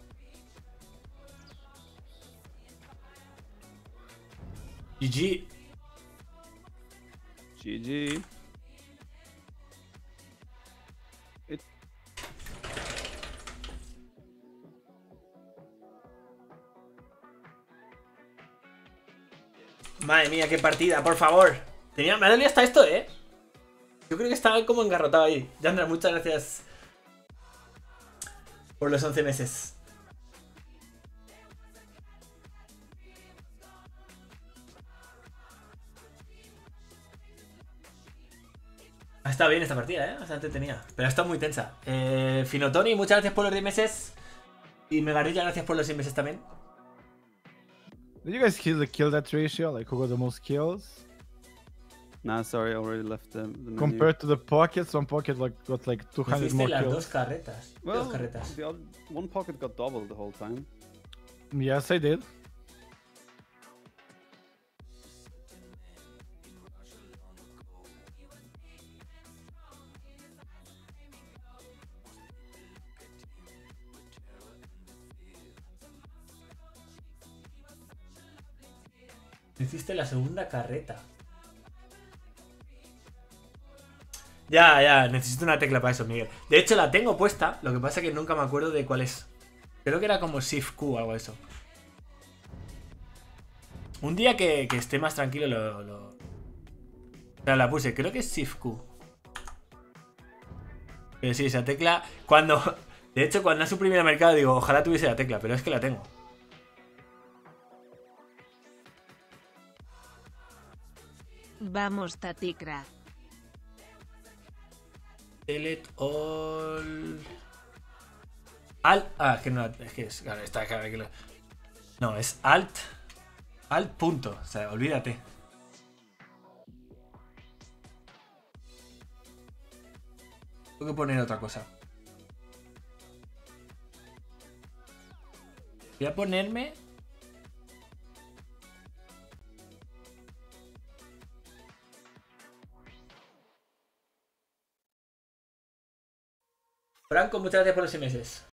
G G. G G. It. Madre mía, qué partida, por favor. Tenía, me ha dolido hasta esto, eh. Yo creo que estaba como engarrotado ahí. Yandra, muchas gracias por los once meses. Ha estado bien esta partida, eh. Bastante tenía. Pero ha estado muy tensa. Eh, Finotoni, muchas gracias por los diez meses. Y Megarilla, gracias por los seis meses también. Did you guys kill the kill that ratio? Like who got the most kills? Nah, sorry, I already left the, the menu. Compared to the pockets, one pocket like got like two hundred Hiciste more las kills. dos carretas. Well, dos carretas. the other, one pocket got doubled the whole time. Yes, I did. Hiciste la segunda carreta. Ya, ya, necesito una tecla para eso, Miguel. De hecho, la tengo puesta, lo que pasa es que nunca me acuerdo de cuál es. Creo que era como Shift Q o algo de eso. Un día que, que esté más tranquilo lo, lo... O sea, la puse, creo que es Shift Q. Pero sí, esa tecla... Cuando... De hecho, cuando ha suprimido el mercado digo, ojalá tuviese la tecla, pero es que la tengo. Vamos Taticra. Delete all... Alt. Ah, es que no. Es que es. Claro, está claro que lo- No, es alt. Alt punto. O sea, olvídate. Tengo que poner otra cosa. Voy a ponerme. Franco, muchas gracias por los seis meses.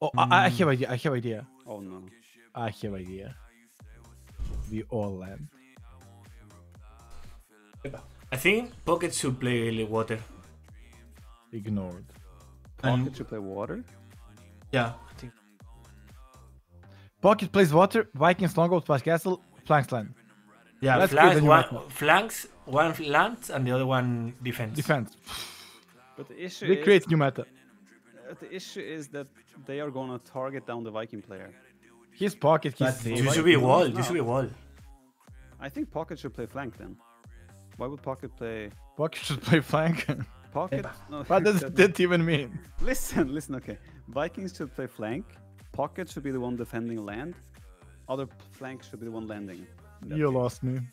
Oh, I, I have idea. I have idea. Oh no. I have idea. We all land. I think Pocket should play water. Ignored. And- Pocket should play water? Yeah, I think. Pocket plays water. Vikings longboat plus castle. Flanks land. Yeah, That's good, flanks, then you one, might know. flanks, one lands and the other one defense. Defense. But the issue They is create new meta. uh, the issue is that they are gonna target down the Viking player. His pocket. But His you should be wall. You should be wall. I think Pocket should play flank then. Why would Pocket play Pocket should play flank. Pocket? No, What does that- that even mean? Listen, listen, okay. Vikings should play flank. Pocket should be the one defending land. Other p- flank should be the one landing. That You way. lost me.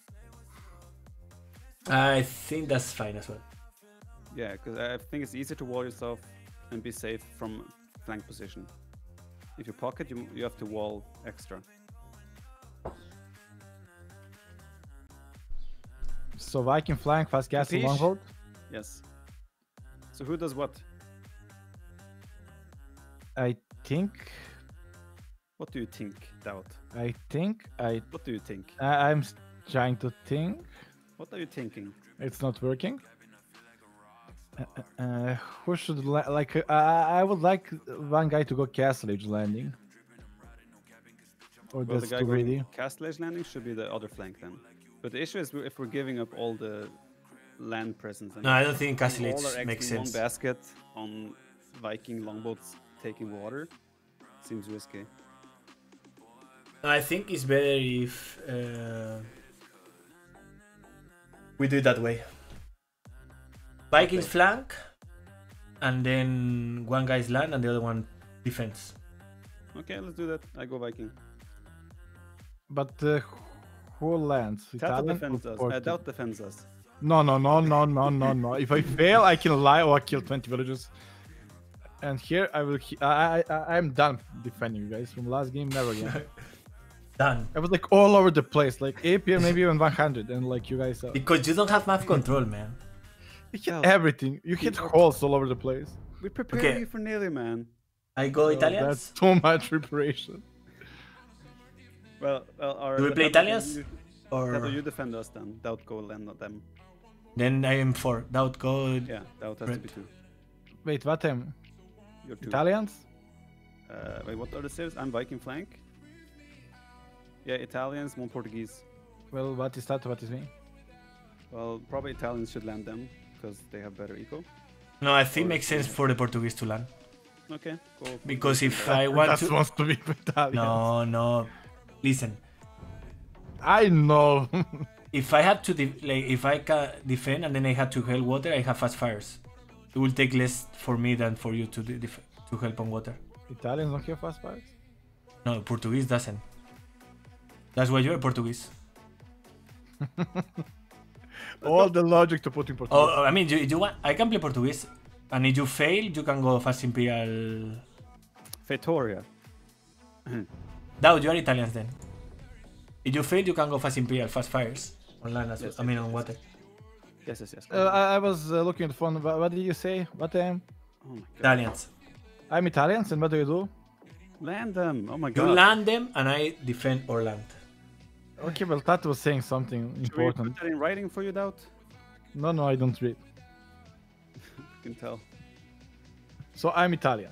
I think that's fine as well. Yeah, because I think it's easier to wall yourself and be safe from flank position. If you pocket, you, you have to wall extra. So Viking flank, fast castle, Capiche? longboat. Yes. So who does what? I think. What do you think, Doubt? I think. I. What do you think? I I'm s- trying to think. What are you thinking? It's not working. Uh, uh, uh, who should la- like? Uh, I I would like one guy to go castle age landing. Or Well, the that's guy too going greedy. Castle Edge landing should be the other flank then. But the issue is we- if we're giving up all the land presence and No, I don't think Castle all our Edge eggs makes in one sense. basket on Viking longboats taking water, seems risky. I think it's better if uh, we do it that way. Vikings Okay. flank, and then one guy's land and the other one defense. Okay, let's do that. I go Viking. But uh, who lands? Tata Italian defends or us. I Portuguese? doubt defends us. No, no, no, no, no, no, no. If I fail, I can lie or kill twenty villagers. And here I will. he- I, I, I, I'm done defending you guys from last game. Never again. Done. I was like all over the place, like A P or maybe even one hundred, and like you guys, uh, Because you don't have map control, man. you hit Well, everything. You hit holes all over the place. We prepare Okay. you for nearly, man. I go Oh, Italians. that's too much preparation. Well, well our Do we play Tato, Italians? You, Or Tato, you defend us then. Doubt go land on them. then I am four. Doubt go. Yeah, Doubt has to be two. Wait, what am You're two. Italians? Uh, wait, what are the saves? I'm Viking flank. Yeah, Italians, one Portuguese. Well, what is that? What is me? Well, probably Italians should land them because they have better eco. No, I think makes sense for the Portuguese to land. Okay, go. Because if I want That to. wants to be Italians. No, no. Listen. I know. If I have to, de- like, if I can defend and then I have to help water, I have fast fires. It will take less for me than for you to de- def- to help on water. Italians don't have fast fires. No, Portuguese doesn't. That's why you're Portuguese. All the logic to put in Portuguese. Oh, I mean, you, you want? I can play Portuguese, and if you fail, you can go fast imperial. Feitoria. Doubt you are Italians then. If you fail, you can go fast imperial, fast fires on land as well. Yes, I mean, yes, on yes, water. Yes, yes, yes. Uh, I, I was uh, looking at the phone. What, what did you say? What I am? Oh my god. Italians. I'm Italians, and what do you do? Land them. Oh my You god. land them, and I defend or land. Okay, well, Tato was saying something Should we important. put that in writing for you, Doubt? No, no, I don't read. You can tell. So I'm Italian.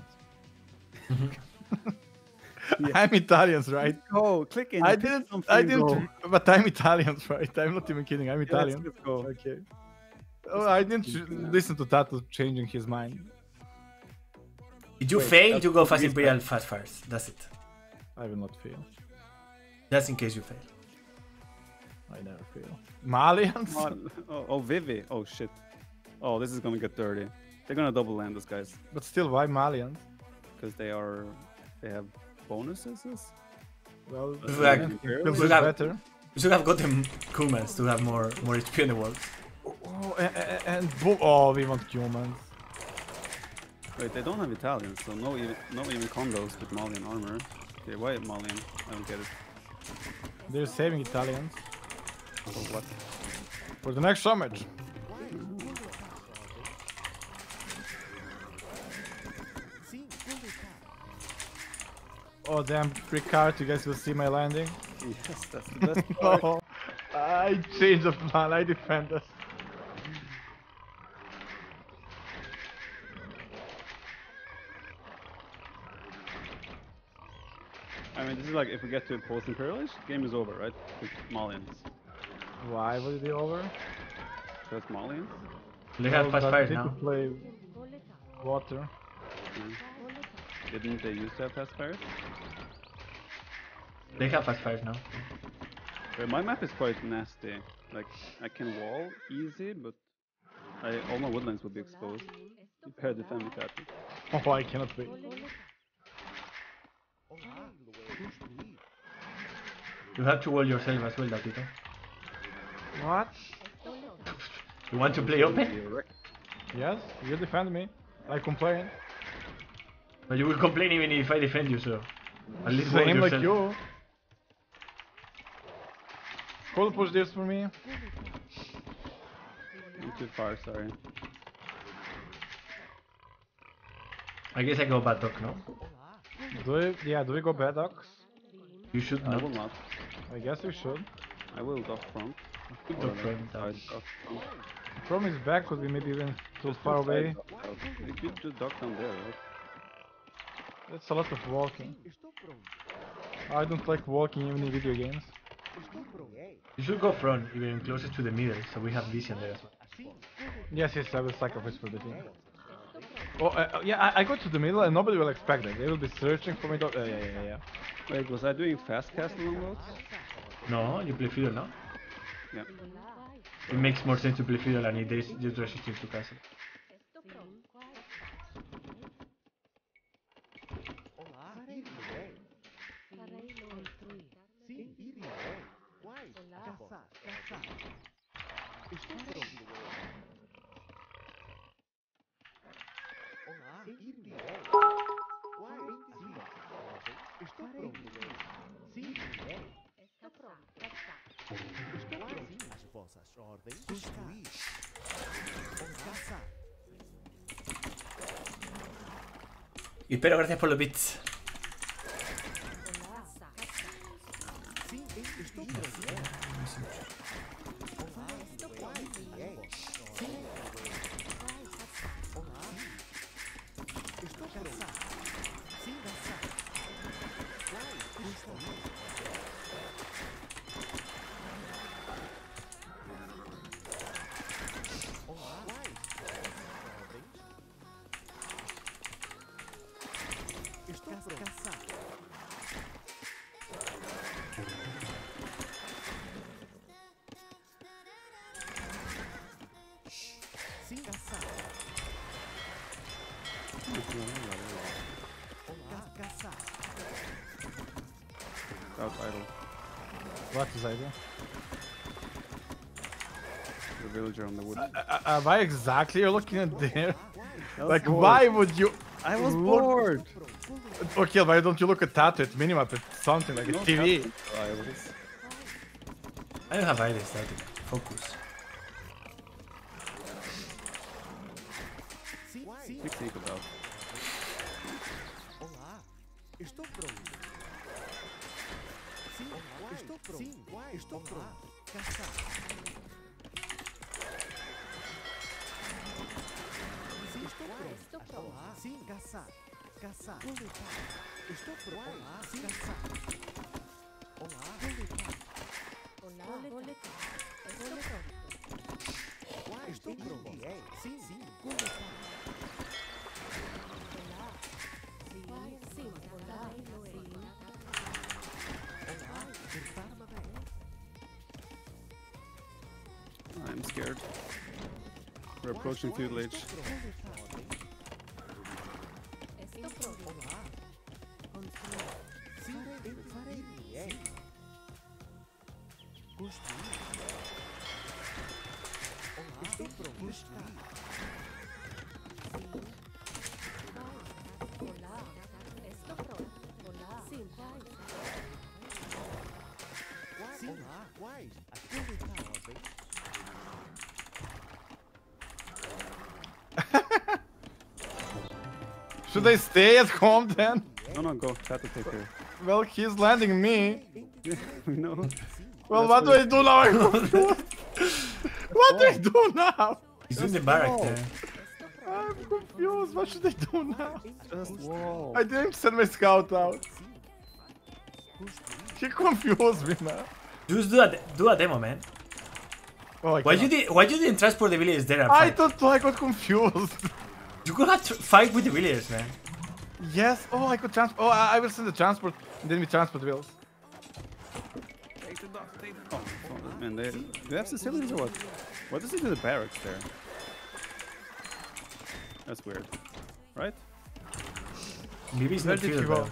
I'm Italians, right? Go, click in. I pick didn't. something, I go. didn't. But I'm Italians, right? I'm not even kidding. I'm Yeah, let's- Italian. let's go. Okay. Oh, I didn't sh- listen to Tato changing his mind. If you Wait, fail, that's you go fast Portuguese, imperial, fast fires. That's it. I will not fail. Just in case you fail. I never fail. Malians? Come on. Oh, oh, Vivi. Oh shit. Oh, this is gonna get dirty. They're gonna double land us, guys, But still, why Malians? because they are. They have bonuses. Well, Like, yeah, we feels have- better. You should have gotten Kumans to have more more H P in the world. Oh, and, and boom! Oh, we want humans. Wait, they don't have Italians, so no even no even condos with Malian armor. Okay, why Malian? I don't get it. They're saving Italians For what? for the next summit. Oh damn, Ricard, you guys will see my landing. Yes, that's the best part. No, I changed the plan, I defend us. I mean, this is like if we get to post-imperialist, game is over, right? With Malians. Why would it be over? Because Malians? They have fast but fires need now. to play water. Mm. Didn't they used to have fast fires? They have fast fires now. But my map is quite nasty. Like, I can wall easy, but I, all my woodlands would be exposed. You pair defend with that. Oh, I cannot wait. You have to wall yourself as well, Datito. What? You want to play open? Yes, you defend me. I complain. But you will complain even if I defend you, so at least wall Same like yourself. you. Cold push this for me. I'm too far, sorry. I guess I go bad dog, no? Do we, yeah, do we go Badox? You should I not. will not. I guess we should. I will dog front. Dog Or front, side uh, dog front. From his back could be maybe even too Just far do side away. dog out. You could do dog down there, right? That's a lot of walking. I don't like walking even in video games. You should go front, even closer to the middle, so we have vision there as well. Yes, yes, I will sacrifice for the team. Oh, uh, yeah, I, I go to the middle and nobody will expect that. They will be searching for me. To uh, yeah, yeah, yeah. Wait, was I doing fast castle on those? No, you play fiddle now? Yeah. It makes more sense to play fiddle and it is just resistance to castle. Y espero, gracias por los bits. Out idle. What is idle? The villager on the wood. Uh, uh, why exactly you're looking at there? was Like, bored. why would you? I was look- bored! Okay, why don't you look at that? It's minimap. It's something like a No T V. captain. I was. I don't have ideas, Datito. Focus. Sneak sneak about. Olá, estou pronto. Sim, estou pronto. Sim, estou pronto. Caçar. Sim, estou pronto. Estou pronto. Olá, sim, caçar. Caçar. Coletar. Estou pronto. Olá, sim, caçar. Olá, coletar. Olá, coletar. Estou pronto. Estou pronto. Sim, sim, coletar. I'm scared. We're approaching feudal age. Should I stay at home then? No, no, go. Try to take care. Well, he's landing me. Yeah, we know. Well, That's what do what I do now? I'm confused. What do I do now? He's in the barrack there. I'm confused. What should I do now? Just wall. I didn't send my scout out. He confused me now. Just do a, do a demo, man. Oh, I Why you, cannot. did, why you didn't transport the villagers there and I fight? don't know. I got confused. You could have tr- fight with the villagers, man. Yes. Oh, I could transport. Oh, I, I will send the transport. And then we transport wheels. Take the dog, take the dog. Oh, man, they, do they have Sicilians or what? What is it to the barracks there? That's weird. Right? Maybe it's Where not did feel you go? well.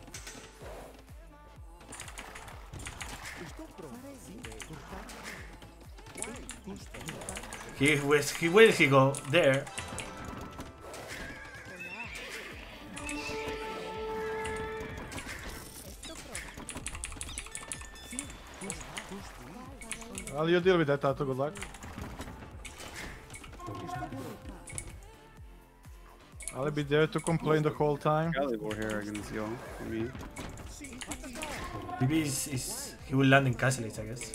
He was he where did he go? There. Well, you deal with that, Tato. Good luck. I'll be there to complain the whole time. Calibor here against y'all, for me. Maybe he's, he's, he will land in Castlage, I guess.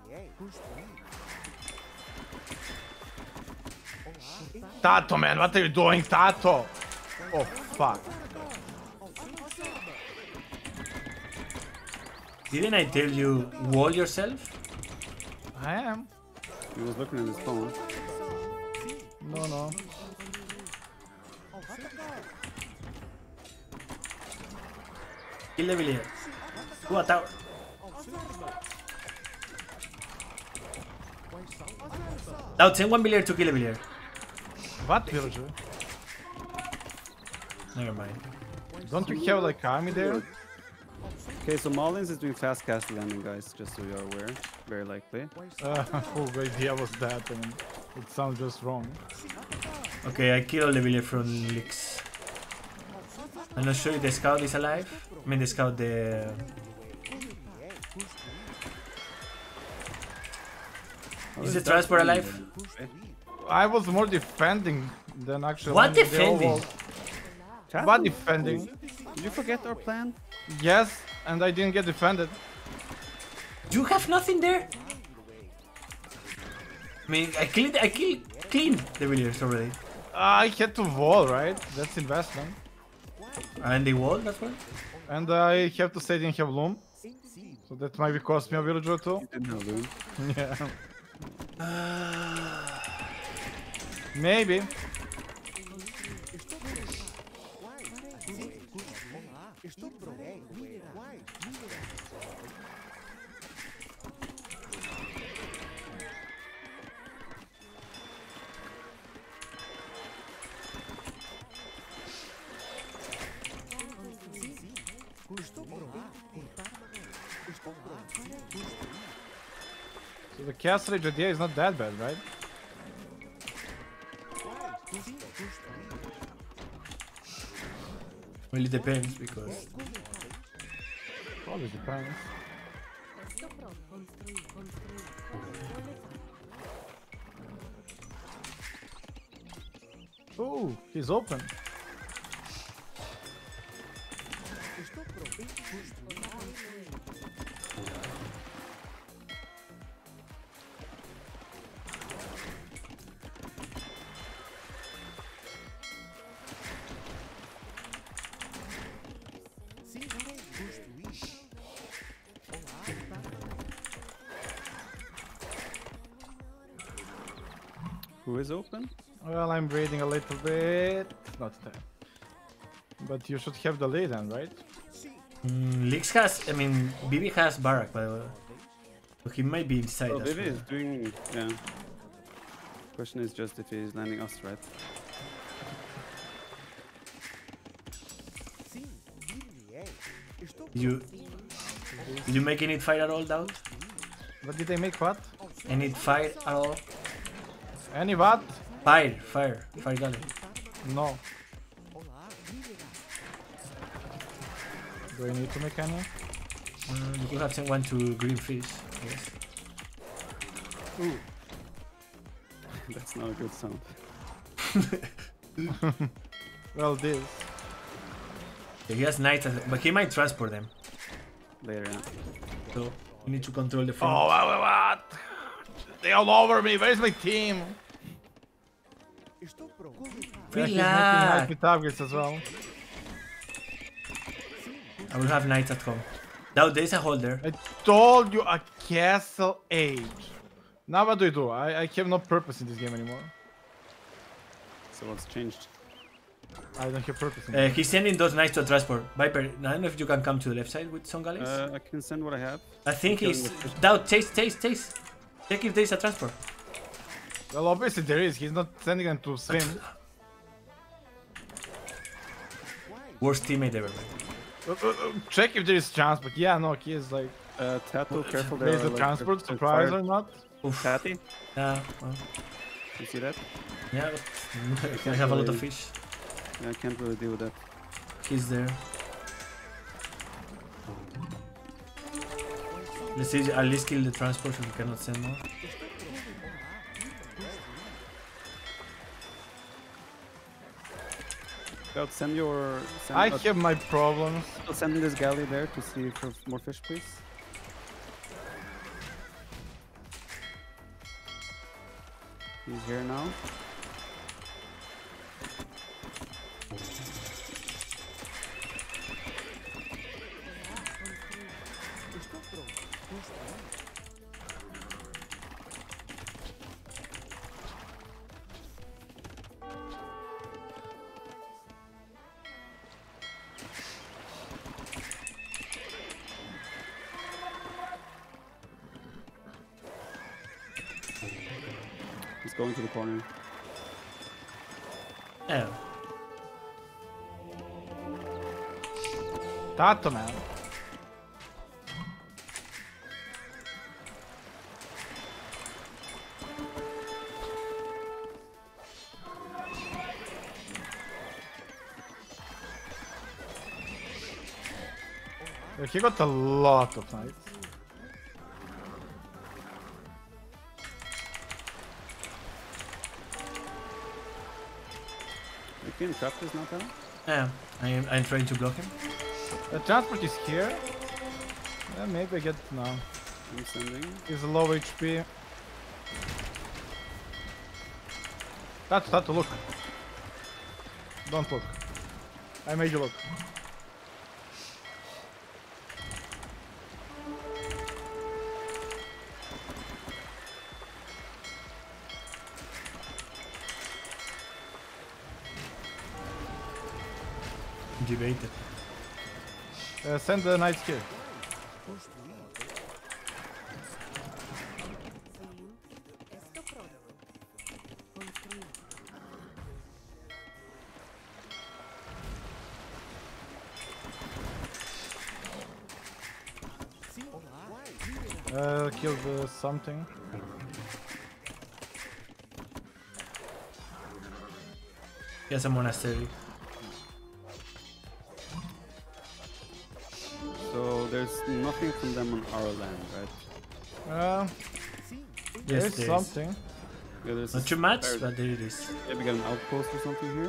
Tato, man, what are you doing, Tato? Oh, fuck. Didn't I tell you wall yourself? I am. He was looking at his phone. No, no. Kill the villager. Do a tower. Now send one villager to kill a villager. What villager? Never mind. Don't you have like army there? Okay, so Mullins is doing fast cast landing, guys, just so you're aware. Very likely. Uh, whose idea was that? I mean, it sounds just wrong. Okay, I kill all the villagers from Lix. I'm not sure if the scout is alive. I mean the scout, the... Is the transport alive? I was more defending than actually. What landing. They all defending? was- What defending? Did you forget our plan? Yes, and I didn't get defended. You have nothing there? I mean, I killed, I killed, cleaned the villagers already. I had to wall, right? That's investment. And they wall, that's why? And I have to say I didn't have loom. So that might be cost me a village or two. Didn't have loom. Yeah. Maybe. So the castle idea is not that bad, right? Well, it depends because... Probably depends. Oh, he's open. Who is open? Well, I'm waiting a little bit. Not that. But you should have the lead then, right? Mm, Lix has, I mean, Bibi has barrack, by the way. So he might be inside. Oh, that's Vivi why. is doing. Yeah. Question is just if he's landing us, right? Did you, did you make any fight at all, Daud? What did they make? What? Any fight at all? Any what? Fire, fire, fire galley. No. Do I need to make any? Mm, you could have sent one to Green Fish, I guess. Ooh. That's not a good sound. Well, this. Yeah, he has knights, as- but he might transport them. later. Yeah. So we need to control the Oh, front. what? what? They all over me. Where's my team? Estou pronto. Yeah, he's making Relax. happy targets as well. I will have knights at home. Now there's a holder. I told you a castle age. Now what do you do? I, I have no purpose in this game anymore. So what's changed? I don't have purpose in Uh, it. he's sending those knights to transport. Viper, I don't know if you can come to the left side with some galleys. Uh, I can send what I have. I think killing he's... the fish. Doubt, chase, chase, chase. Check if there's a transport. Well, obviously there is. He's not sending them to swim. Worst teammate ever, man. Uh, uh, uh, check if there is chance, but yeah, no, he is like... Uh, Tattoo, careful there. There's a like, transport, there's- there's surprise fire. or not. Oof. Tatty, Yeah, well, you see that? yeah, but I have a lot of fish. Yeah, I can't really deal with that. He's there. Let's see, at least kill the transport so we cannot send more. Scout, send your. Send, I uh, have my problems. send this galley there to see for more fish, please. He's here now. Estou pronto. Construir. He's going to the corner. Yeah. Tato, man. Yeah, he got a lot of knights. You can trap this now, Tana? Yeah, I'm, I'm trying to block him. The transport is here. Yeah, maybe I get it now. I'm sending. He's low H P. Tato, Tato, look. Don't look. I made you look. Debated. Uh, send the knights here. Estou pronto. Construir. Sim. Olá. Uh, kill the something. He has a monastery. So there's nothing from them on our land, right? Uh, Yes, there's there is. something. Yeah, there's Not a too much, spare- but there it is. Maybe get an outpost or something here.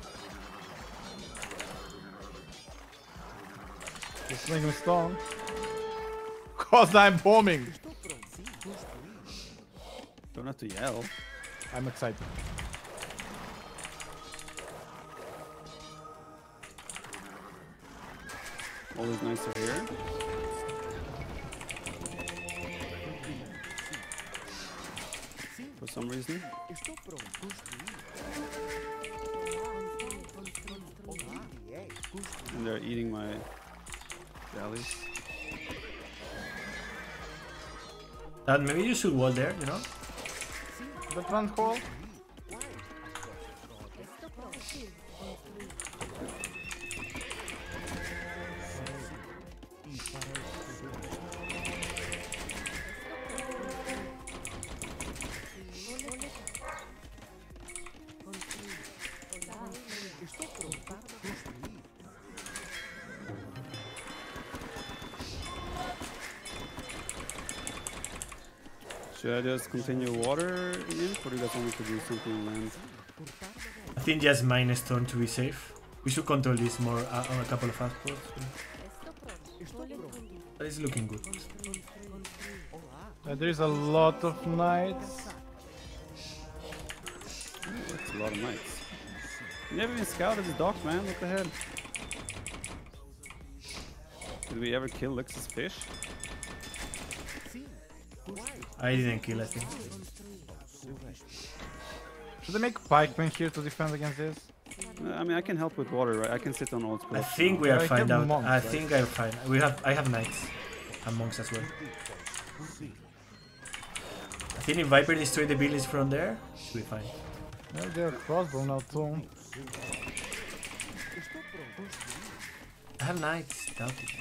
Just making a stone. Cause I'm bombing. Estou pronto. Sim. Construir. Don't have to yell. I'm excited. All these knights are here. For some reason. Estou pronto. Construir. Olá. É. Construir. And they're eating my galleys. Uh, maybe you should wall there, you know? That one hole. Estou pronto. Construir. Estou pronto para construir. Should I just continue water in, or do you guys want me to do something on land? I think just mine stone to be safe. We should control this more uh, on a couple of outposts. Estou pronto. Estou pronto. That is looking good. Uh, there's a lot of knights. That's a lot of knights. You never even scouted the docks, man. What the hell? Did we ever kill Lux's fish? I didn't kill, I think. Should I make pikemen here to defend against this? Uh, I mean, I can help with water, right? I can sit on old I spots. think we Yeah, are I fine kill out. monks, I right? think I'm fine. We have. I have knights and monks as well. I think if Viper destroy the village from there, should be fine. Yeah, they're crossbow now too. I have knights. Doubt it.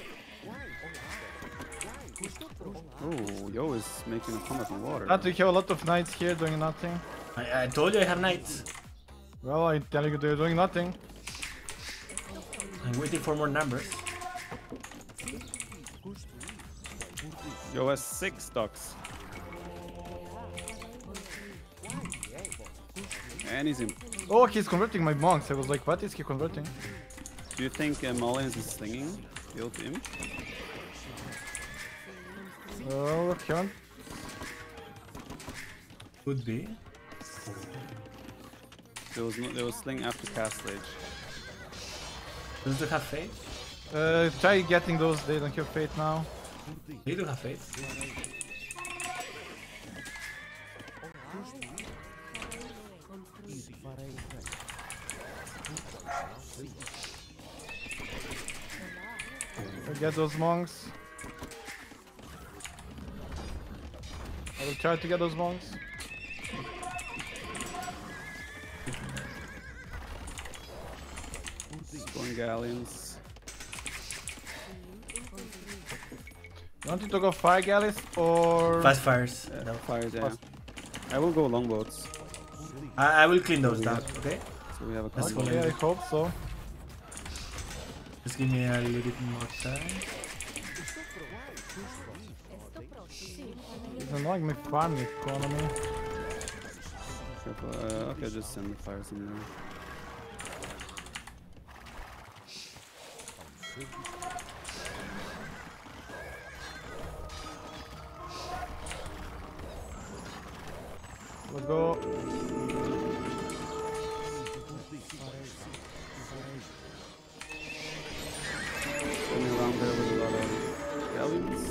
Oh, Yo is making a comeback on water. That we have a lot of knights here doing nothing. I, I told you I have knights. Well, I tell you they're doing nothing. I'm waiting for more numbers. Yo has six stocks. And he's in. Oh, he's converting my monks. I was like, what is he converting? Do you think uh, Mullins is slinging the ult image? Oh, can't. Could be. There was no, there was sling after cast stage. Does it have faith? Uh, try getting those. They don't have fate now. They do have faith. I get those monks. I will try to get those monks. Going galleons. You want to go fire galleys or? Fast fires. Uh, No. Fires, yeah. I will go longboats. I, I will clean those down. Okay. So we have a Let's couple. go. Okay, I hope so. Just give me a little bit more time. It's annoying me farm economy. Careful. Uh, okay, just send the fires in there. Let's go. Going around there with a lot of galleons.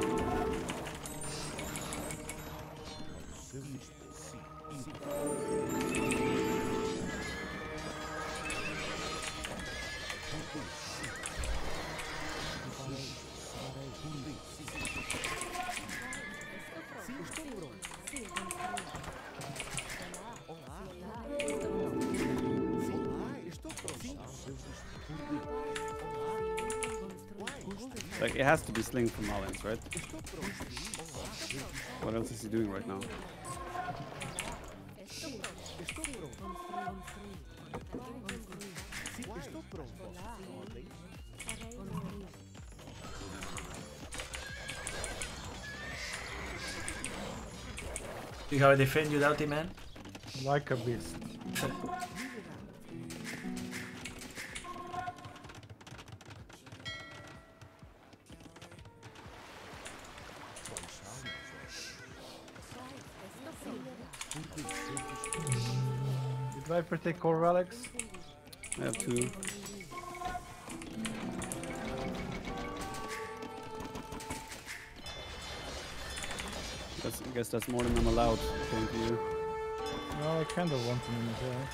Like, it has to be Sling from Mullins, right? What else is he doing right now? See how I defend you, Doughty, man? Like a beast. Did Viper take core relics? I have two. That's, I guess that's more than I'm allowed, according to you. No, I kinda want him in there.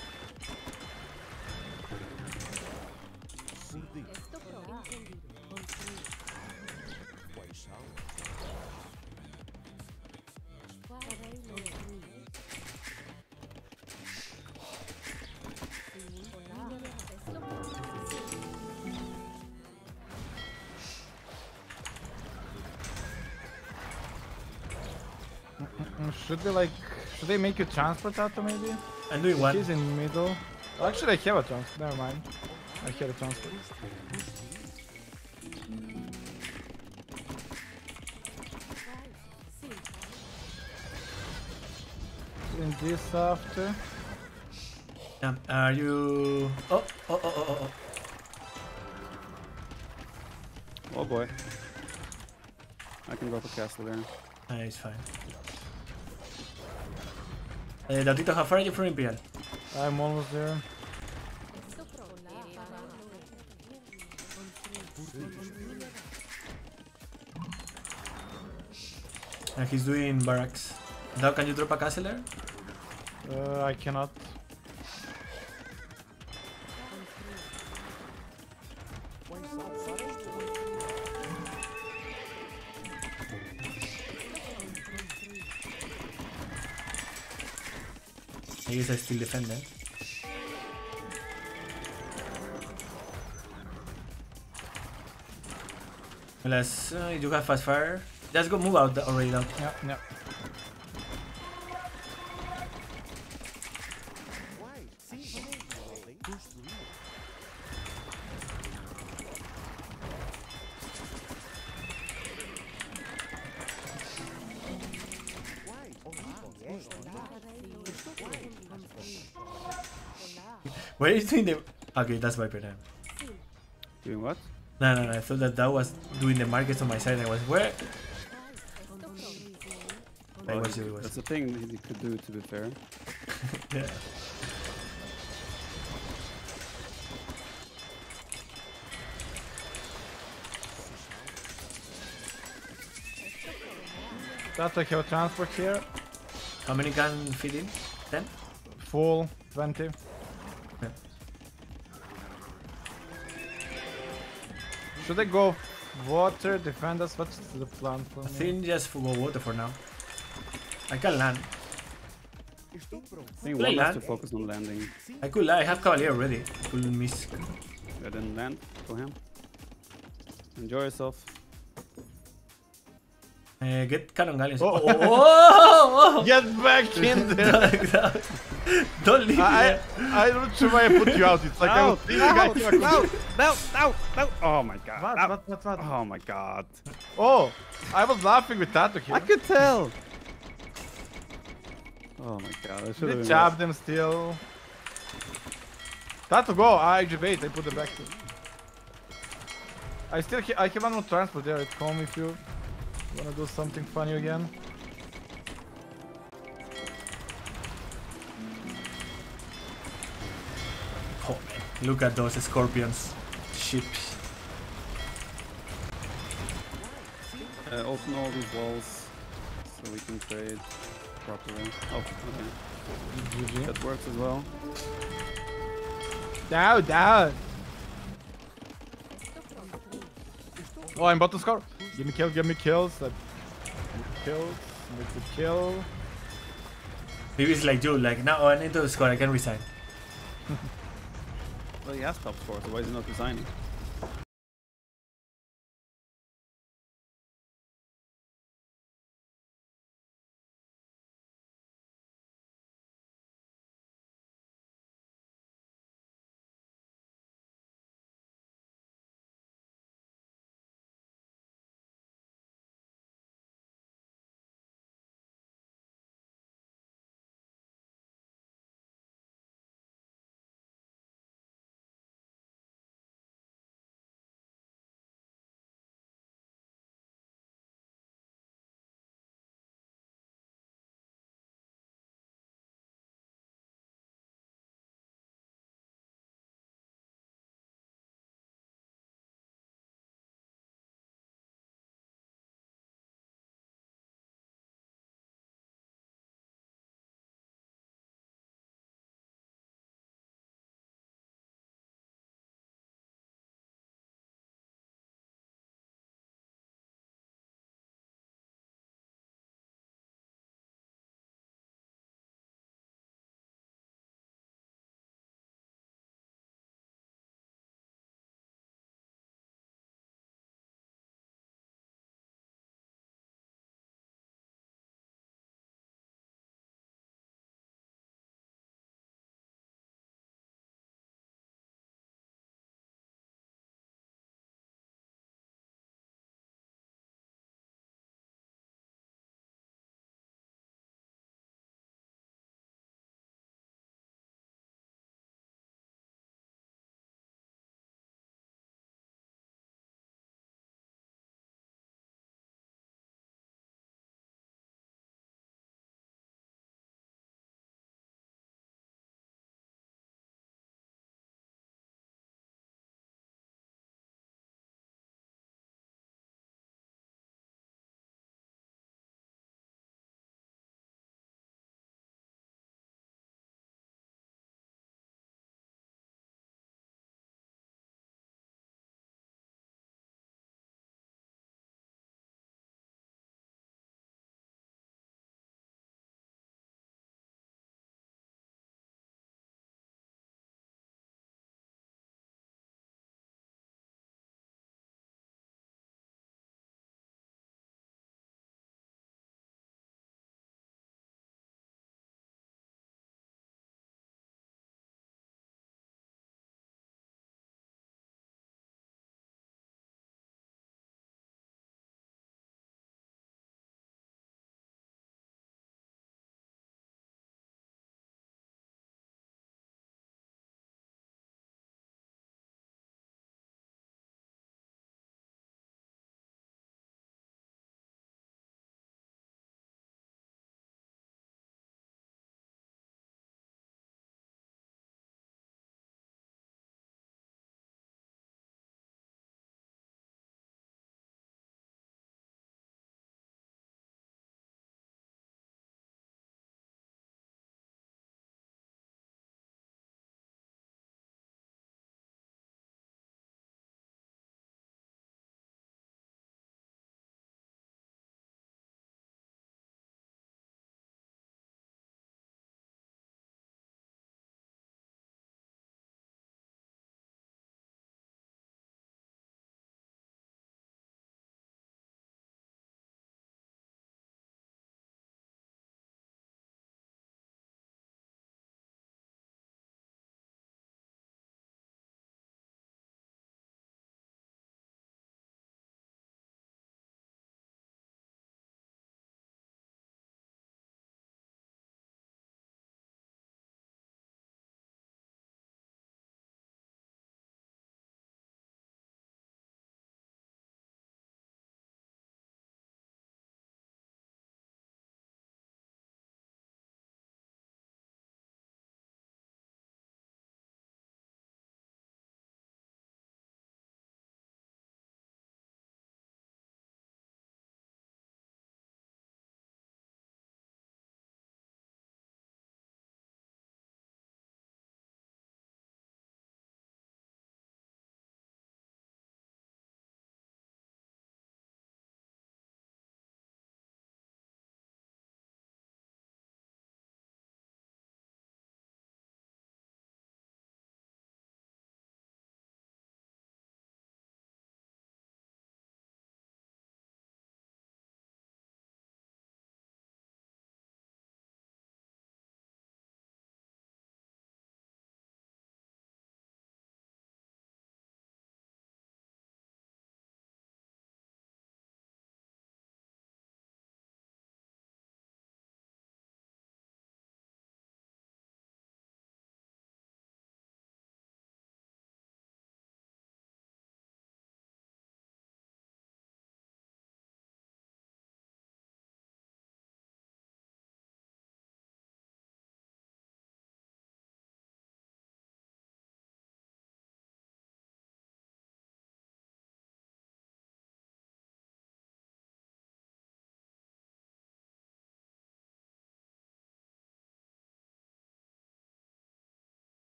Mm, Should they like, should they make you transport that maybe? I'm doing one. He's in middle. Actually, I have a transport. Never mind. I have a transport. In this after. Um, are you? Oh, oh, oh, oh, oh, oh. Oh boy. I can drop a castle there. Ah, it's fine. Uh, Datito, how far are you from Imperial? I'm almost there. Uh, he's doing barracks. Now, can you drop a castle there? Uh, I cannot. I guess I still defend them. Unless uh, you have fast fire. Just go move out already now. Yeah, yeah. Why? Sim, vale. Construir. Why? Olá, estou Where is doing the... Okay, that's Viper time. Doing what? No, no, no, I thought that that was doing the markets on my side. I was, where? I Well, was, he- it was. That's the thing he could do, to be fair. Yeah. That I have a transport here. How many can fit in? ten? Full twenty. Yeah. Should I go water, defend us? What's the plan for I me? think just go water for now. I can land. Estou pronto. I think Play one has to land. focus on landing. I could land. I have Cavalier already. Could miss. I didn't land. Go him. Enjoy yourself. Uh, get Cannon Galleons. Oh. Oh, oh, oh. Get back in there! Don't leave me I, there. I, I'm not sure why I put you out. It's like I was thinking I no, could- no, no, no, no! Oh my god! What, no. what, what, what? Oh my god! Oh, I was laughing with Tato here. I could tell. Oh my god! I should They have. chapped them still. Tato, go! I activate. I put it back. I still ha I have one more transport there at home if you wanna do something funny again. Oh man, look at those scorpions. Ships. Uh, open all these walls so we can trade properly. Oh, okay. G G. That works as well. Down, down! Oh, I'm about to score. Give me kills, give me kills. Uh, kills, make the kill. Maybe it's like you, like now I need to score, I can resign. Well, he has top score, so why is he not resigning?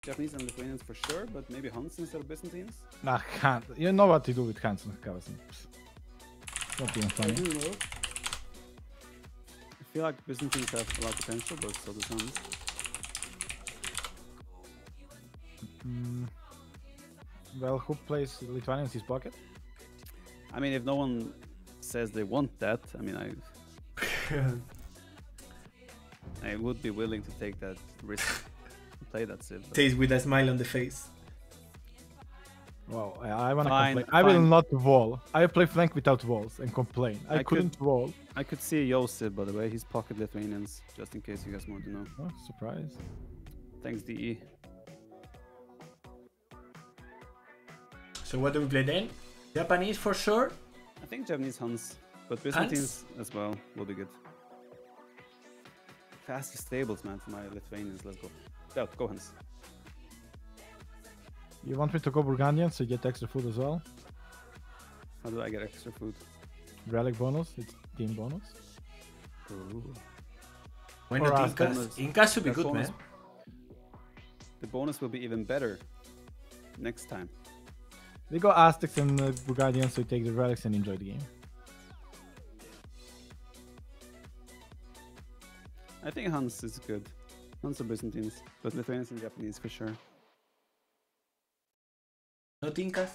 Japanese and Lithuanians for sure, but maybe Hans instead of Byzantines. Nah, can't. You know what to do with Hans and Kavasin. Not even I funny. do know. I feel like Byzantines have a lot of potential, but so does Hans. Mm. Well, who plays Lithuanians in his pocket? I mean, if no one says they want that, I mean, I I would be willing to take that risk to play that Civ. but- Stays with a smile on the face. Wow, I, I wanna Fine, complain. I will fine. not wall. I play flank without walls and complain. I, I could- couldn't wall. I could see Yo Civ, by the way. He's pocket Lithuanians, just in case you guys want to know. Oh, surprise. Thanks, D E. So what do we play then? Japanese for sure. I think Japanese Hans, but Byzantines as well will be good. Faster stables, man, for my Lithuanians. Let's go. Out, go Hans. You want me to go Burgundian so you get extra food as well? How do I get extra food? Relic bonus, it's team bonus. Why Or not Aztecs. Incas? Incas should be That good, bonus- man. The bonus will be even better next time. We go Aztecs and uh, Burgundian so you take the relics and enjoy the game. I think Hans is good. Hans or Byzantines, but Lithuanians and Japanese for sure. Not Incas.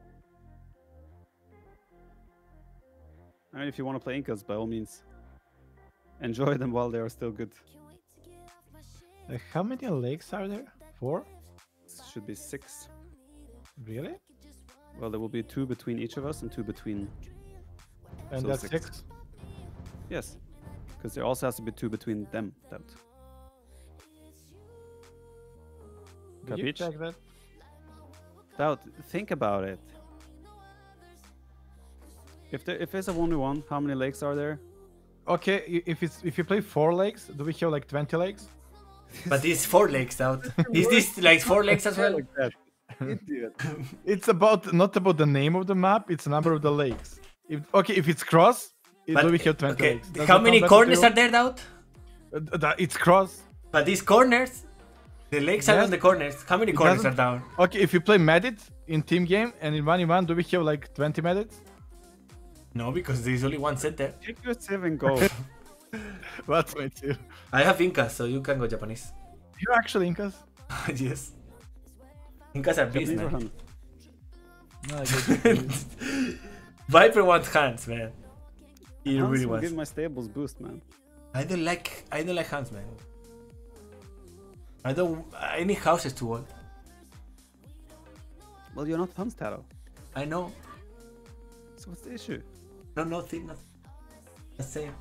I mean, if you want to play Incas, by all means, enjoy them while they are still good. Uh, how many lakes are there? Four? Should be six. Really? Well, there will be two between each of us and two between. And So that's six. six? Yes, because there also has to be two between them. That. Did you Capiche? check that? Doubt. Think about it. If there, if it's a one v one, how many lakes are there? Okay, i- if it's if you play four lakes, do we have like twenty lakes? But these four legs out. Is this like four legs as well? Idiot. It's about not about the name of the map, it's the number of the lakes. If okay, if it's cross, it, But, do we have twenty okay, lakes? Does how that many sound better to corners you? are there, Doubt? Uh, th- th- it's cross. But these corners, the legs are Yes. on the corners. How many It corners are doesn't- down? Okay, if you play Medit in team game and in one v one, do we have like twenty Medits? No, because there's only one center. Take your Civ and go. What's my team? I have Incas, so you can go Japanese. You're actually Incas? Yes. Incas are beasts, Japanese or man. Hun? No, I get Viper wants hands, man. He Hans really will wants. give my stables boost, man. I don't like. I don't like hands, man. I don't. I need houses to wall. Well, you're not Hans, Taro. I know. So what's the issue? No, nothing. Not the same.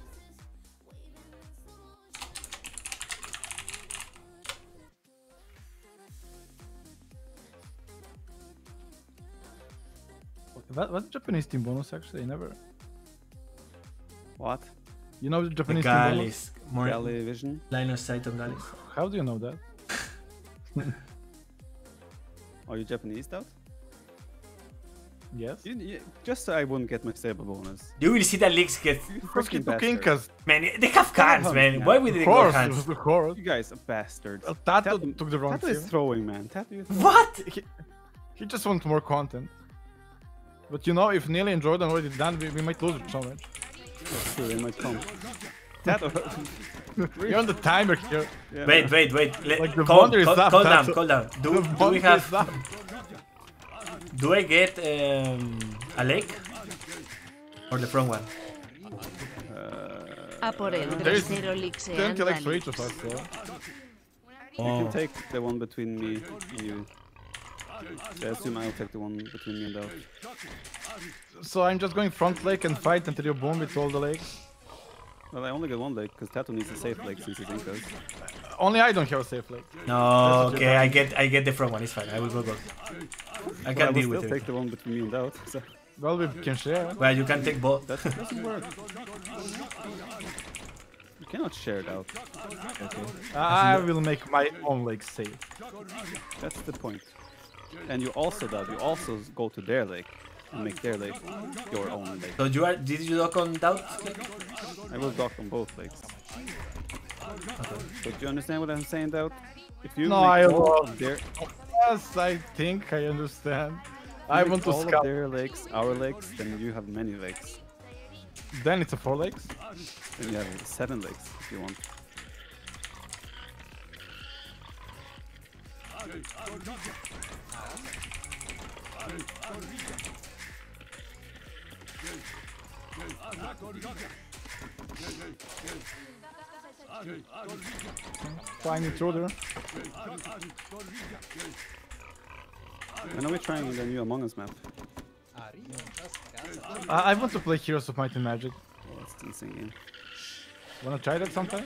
what, what's Japanese team bonus actually? I never. What? You know the The Japanese team bonus? Gallis. More Galley Vision? line of sight of Gallis. How do you know that? Are you Japanese, Doubt? Yes. You, you, just so I wouldn't get my stable bonus. You will see that leaks get. Because he Freaking took bastard. Incas. Man, they have hands, Hands, man. man. Why would they Of go course, hands? of course. You guys are bastards. Well, Tato Tato- took the wrong Tato is team. throwing, man. Tato is throwing. What? He, he just wants more content. But you know, if Neely and Jordan already done, we, we might lose it so much. Sure, they might come. Tato. You're on the timer here. Yeah, Wait, man. wait, wait. Let, Like the calm, wonder is calm, up, calm down, that's- calm down. Do, The do we wonder is have? up. Do I get um, a lake? Or the front one? A por el There is grosero twenty lixeando likes a for each of Lix. us, so. You Oh. can take the one between me and you. I assume I'll take the one between me and Doubt. So I'm just going front lake and fight until you boom with all the lakes. Well, I only get one leg because Tato needs a safe leg since he's Incas. Only I don't have a safe lake. No, what okay, you're I get, I get the front one. It's fine. I will go go. I Well, I can will deal still with take it. the one between me and Doubt. So Well, we can share. Well, you can take both. that doesn't work. You cannot share Doubt. I will make my own lake safe. That's the point. And you also Doubt. You also go to their lake and make their lake your own lake. So you are? Did you dock on doubt? I will dock on both lakes. But do you understand what I'm saying, Doubt? If you No, make I all love- of their, Yes, I think I understand. I make want to all of scout. their lakes, our lakes, then you have many lakes. Then it's a four legs. Then you have seven lakes if you want. Fine intruder. When are we trying the new Among Us map? I, I want to play Heroes of Might and Magic. Oh, that's the insane game. Wanna try that sometime?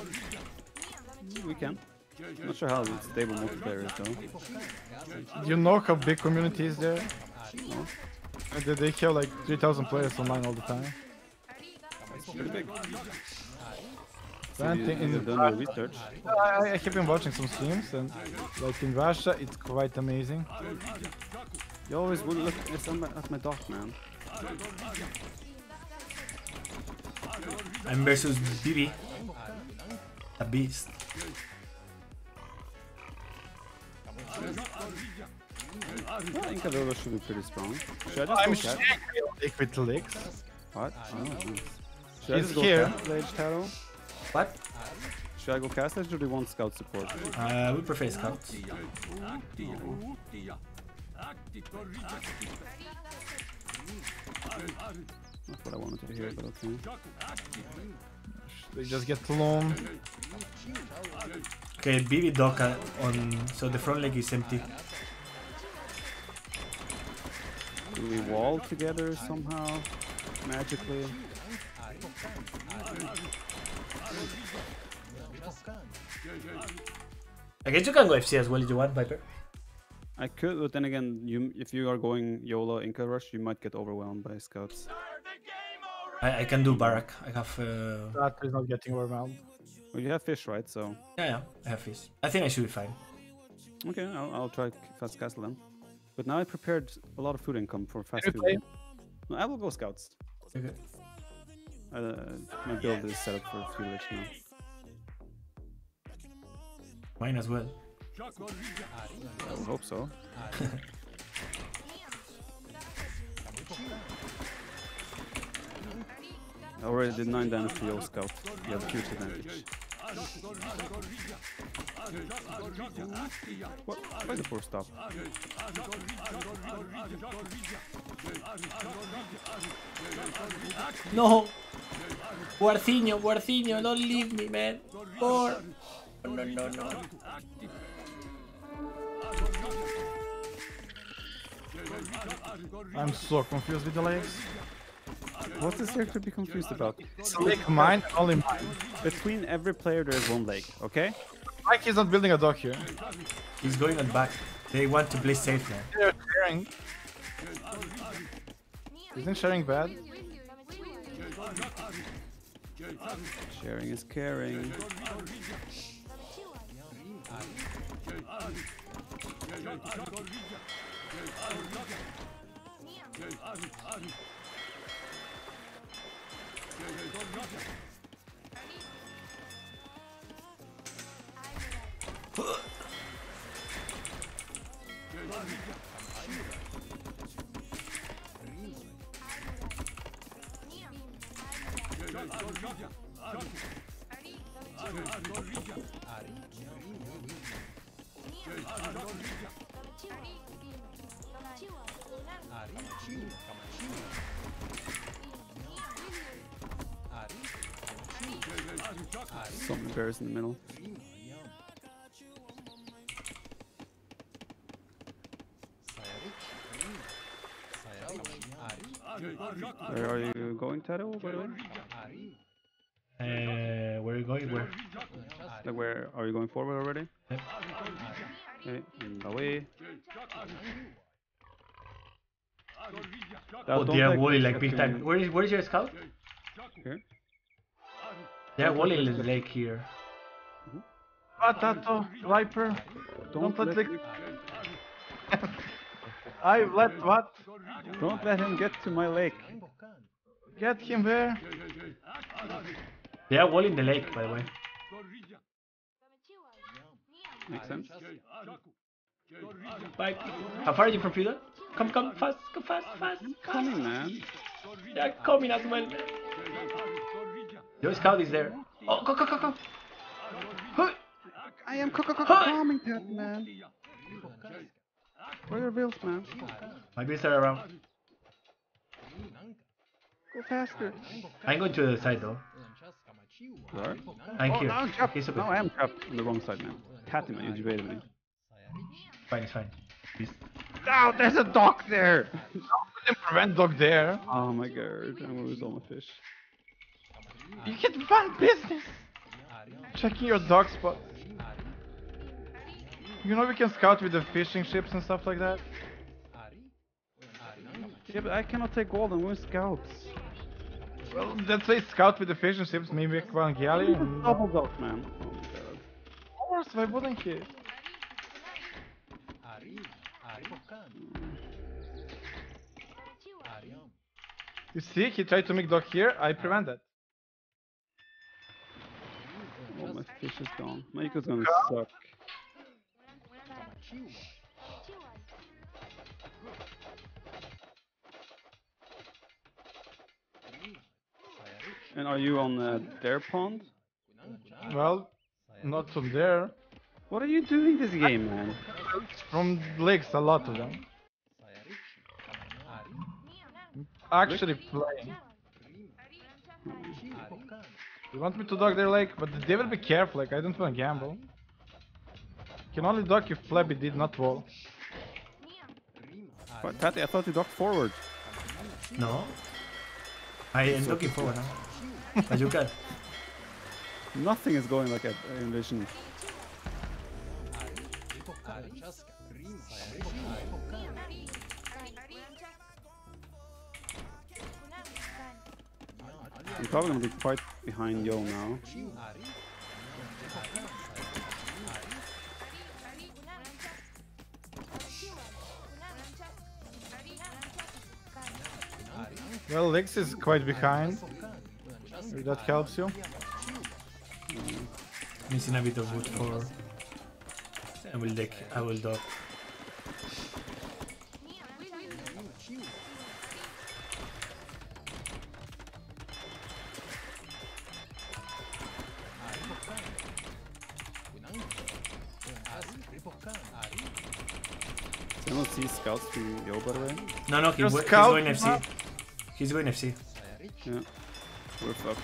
We can. Not sure how stable multiplayer is though. You know how big community is there? And They, they have like three thousand players online all the time. Pretty big. So Have I you, think have you in, done your research? I, I have been watching some streams and like in Russia it's quite amazing. You always would look at my, at my dog, man. I'm versus Bibi. A beast. I think Avila should be pretty strong. Should I just I'm go sure cat? Liquid Leaks. What? Oh, nice. Should I He's just go here. Castle Age Tarot? What? Should I go Cast Age or do you want Scout support? Uh, we prefer scouts. Not what I wanted to hear, but okay. They just get alone. Okay, Bibi Dock uh, on. So the front leg is empty. Do we wall together somehow? Magically? I guess you can go F C as well if you want, Viper. I could, but then again, you if you are going YOLO Inca Rush, you might get overwhelmed by scouts. I, I can do Barak. I have. Uh... That is not getting overwhelmed. Well, you have fish, right? So, Yeah, yeah, I have fish. I think I should be fine. okay, I'll, I'll try Fast Castle then. But now I prepared a lot of food income for fast you food. play? No, I will go scouts. Okay. Uh, my build is set up for a few weeks now. Mine as well. I would hope so. I already did nine damage to your scout. You have huge advantage. What? Why the poor stop? No! Guarcinho, Guarcinho, don't leave me, man. Por. No, no, no. I'm so confused with the legs. What is there to be confused about? It's a leg mine, only mine. Between every player there is one leg, okay? Mike is not building a dock here. He's going on back. They want to play safe, man. They're sharing. Isn't sharing bad? Sharing is caring. So many bears in the middle. Where are you going, Taro, by the way? Uh, where are you going? Where? Like, where are you going forward already? Yep. Okay, and away. Oh, they are wally like big time. Where is where is your scout? Here. They are wally in the lake here. Patato, Viper. Don't, Don't let let, the... I let what? don't let him get to my lake. Get him there. They are wall in the lake, by the way. Makes sense. Bye. How far are you from Frida? Come, come, fast, come fast, fast. Coming, man. Yeah, coming as well. Your scout is there. Oh, go, go, go, go. Huh. I am co- co- co- coming, that man. Where are your bills, man? My beasts are around. Go faster. I'm going to the side though. Where? I'm Oh, here. now I'm trapped. He's No, okay. I am trapped on the wrong side, man. Fatima, you evaded me. Fine, it's fine. Please. No, there's a dock there! You can prevent dog there. Oh my god, I'm gonna lose all my fish. You can run business. Checking your dog spot. You know we can scout with the fishing ships and stuff like that. Yeah, but I cannot take gold, I'm going scouts. Well, let's say scout with the fishing ships, maybe one galley. And... Double dock, man. Oh my god. Of course, why wouldn't he? You see, he tried to make dock here, I prevent that. Oh, my fish is gone. Maiko's gonna suck. And are you on uh, their pond? Well, not from there. What are you doing this game, man? From lakes, a lot of them. Actually playing. You want me to dock their lake? But they will be careful, like I don't want to gamble. Can only dock if Flabby did not wall. What, Tati, I thought you docked forward. No. I am looking forward now. But you can. Nothing is going like I envisioned. I'm probably gonna be quite behind Yo now. Well, Lex is quite behind. If that helps you. Missing a bit of wood for. I will deck. I will dock. I don't see scouts to Yo, by the way. No, no, he's, Your go- he's scout going F C. map. He's going F C. Yeah, we're fucked.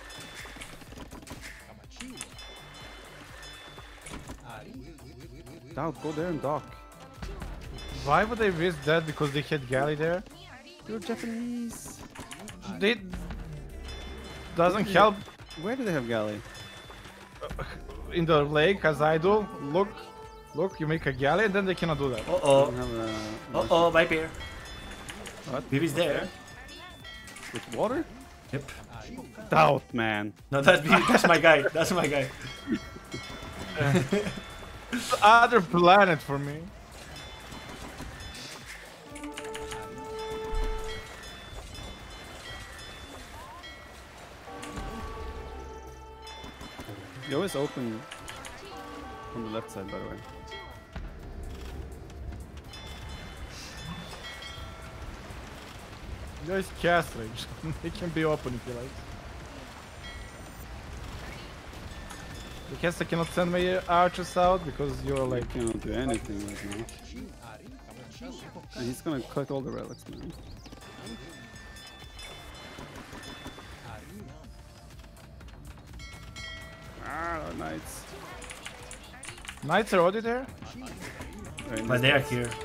Doubt, go there and dock. Why would they risk that? Because they had galley there? You're Japanese. They doesn't help Where do they have galley? in the lake as I do. Look, look, you make a galley and then they cannot do that. Uh They oh. have, uh, Uh oh, Viper. What? Baby's there. With water? Yep. Doubt, man. No, that's me. That's my guy. That's my guy. Other planet for me. Yo is open on the left side, by the way. There is castle. It can be open if you like. The castle cannot send my archers out because you're like. I cannot do anything right now. And he's gonna collect all the relics, man. Ah, our knights. Knights are already there? They're in But this they are box. here.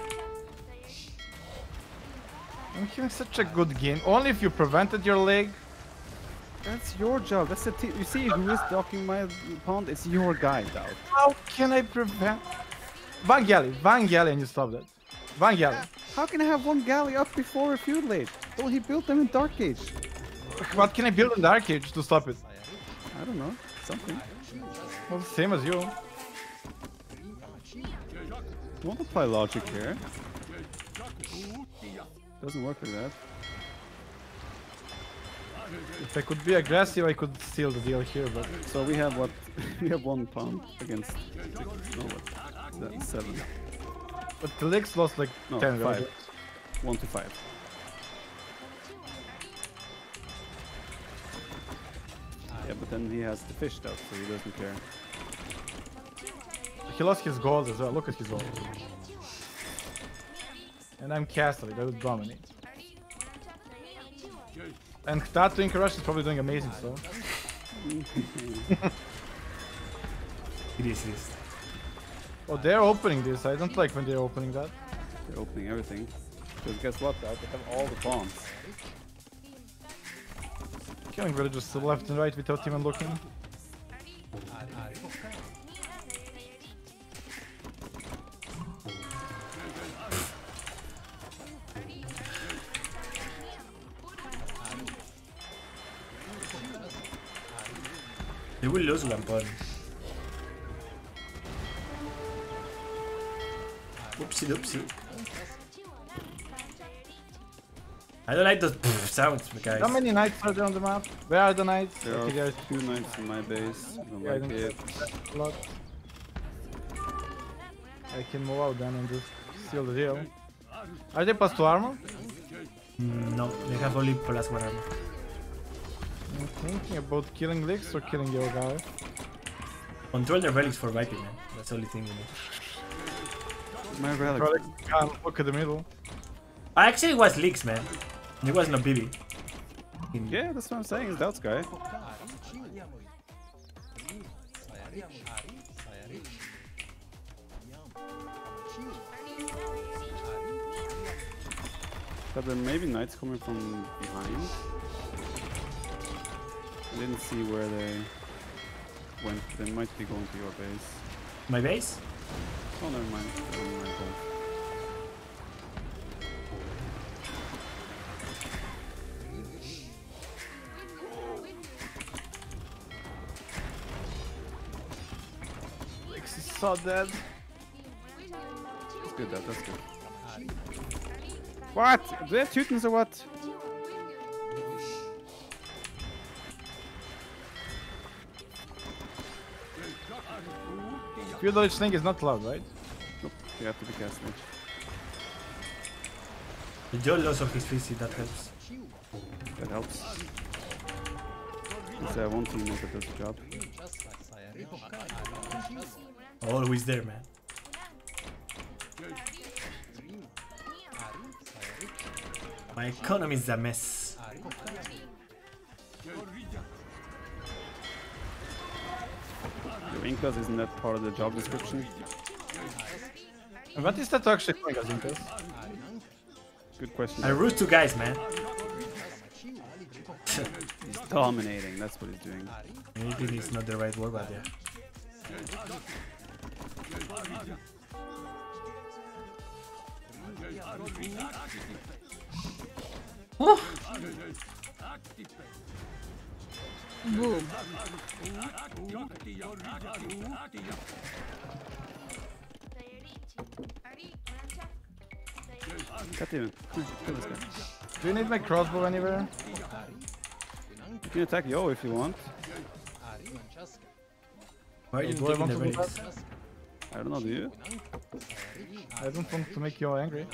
I'm having such a good game. Only if you prevented your leg. That's your job. That's the team. You see who is docking my pond? It's your guy, Doubt. How can I prevent? One galley, one galley, and you stop that. One galley. How can I have one galley up before a feud late? Well, he built them in Dark Age. What can I build in Dark Age to stop it? I don't know. Something. Well, same as you. Want to apply logic here? Doesn't work like that. If I could be aggressive, I could seal the deal here, but So we have what? We have one pound against no what? That's seven. but the Licks lost like No, ten five. villages. One to five. Yeah, but then he has the fish out, so he doesn't care. He lost his gold as well. Look at his gold. And I'm Castle, that would dominate. And Tato in Rush is probably doing amazing stuff. It is, it is. Oh, they're opening this. I don't like when they're opening that. They're opening everything. Because guess what, guys? They have all the pawns. Killing villagers to the left and right without even looking. They will lose one pawn. Oopsie doopsie. I don't like those pff sounds, guys. How many knights are there on the map? Where are the knights? There Okay, are there's two knights in my base. I don't Yeah, I like don't it. a lot. I can move out then and just seal the deal. Are they plus two armor? Mm, no, they have only plus one armor. I'm thinking about killing Licks or killing your guy. Control the relics for Viking, man. That's the only thing we need. My relic. Probably can't look at the middle. I actually was leaks, man. It was not B B. Yeah, that's what I'm saying. It's Doubts guy. But then maybe knights coming from behind. I didn't see where they went. They might be going to your base. My base? Oh, never mind. Never mind. Licks is so dead. That's good. That, that's good. What? Do they have Teutons or what? Feudal Lich Link is not allowed, right? Nope. You have to be casting. The Joe lost of his fist, that helps. That helps. It's uh, one teammate that does the job. Always there, man. My economy is a mess. The Incas, isn't that part of the job description? And what is that actually doing, Azinkas? Good question. I root two guys, man. He's dominating, that's what he's doing. Maybe it's not the right word, but yeah. Oh. Boom. Cut him. Kill this guy. Do you need my crossbow anywhere? You can attack Yo if you want. Why are you Do I taking want the to do relics? that? I don't know, do you? I don't want to make you angry.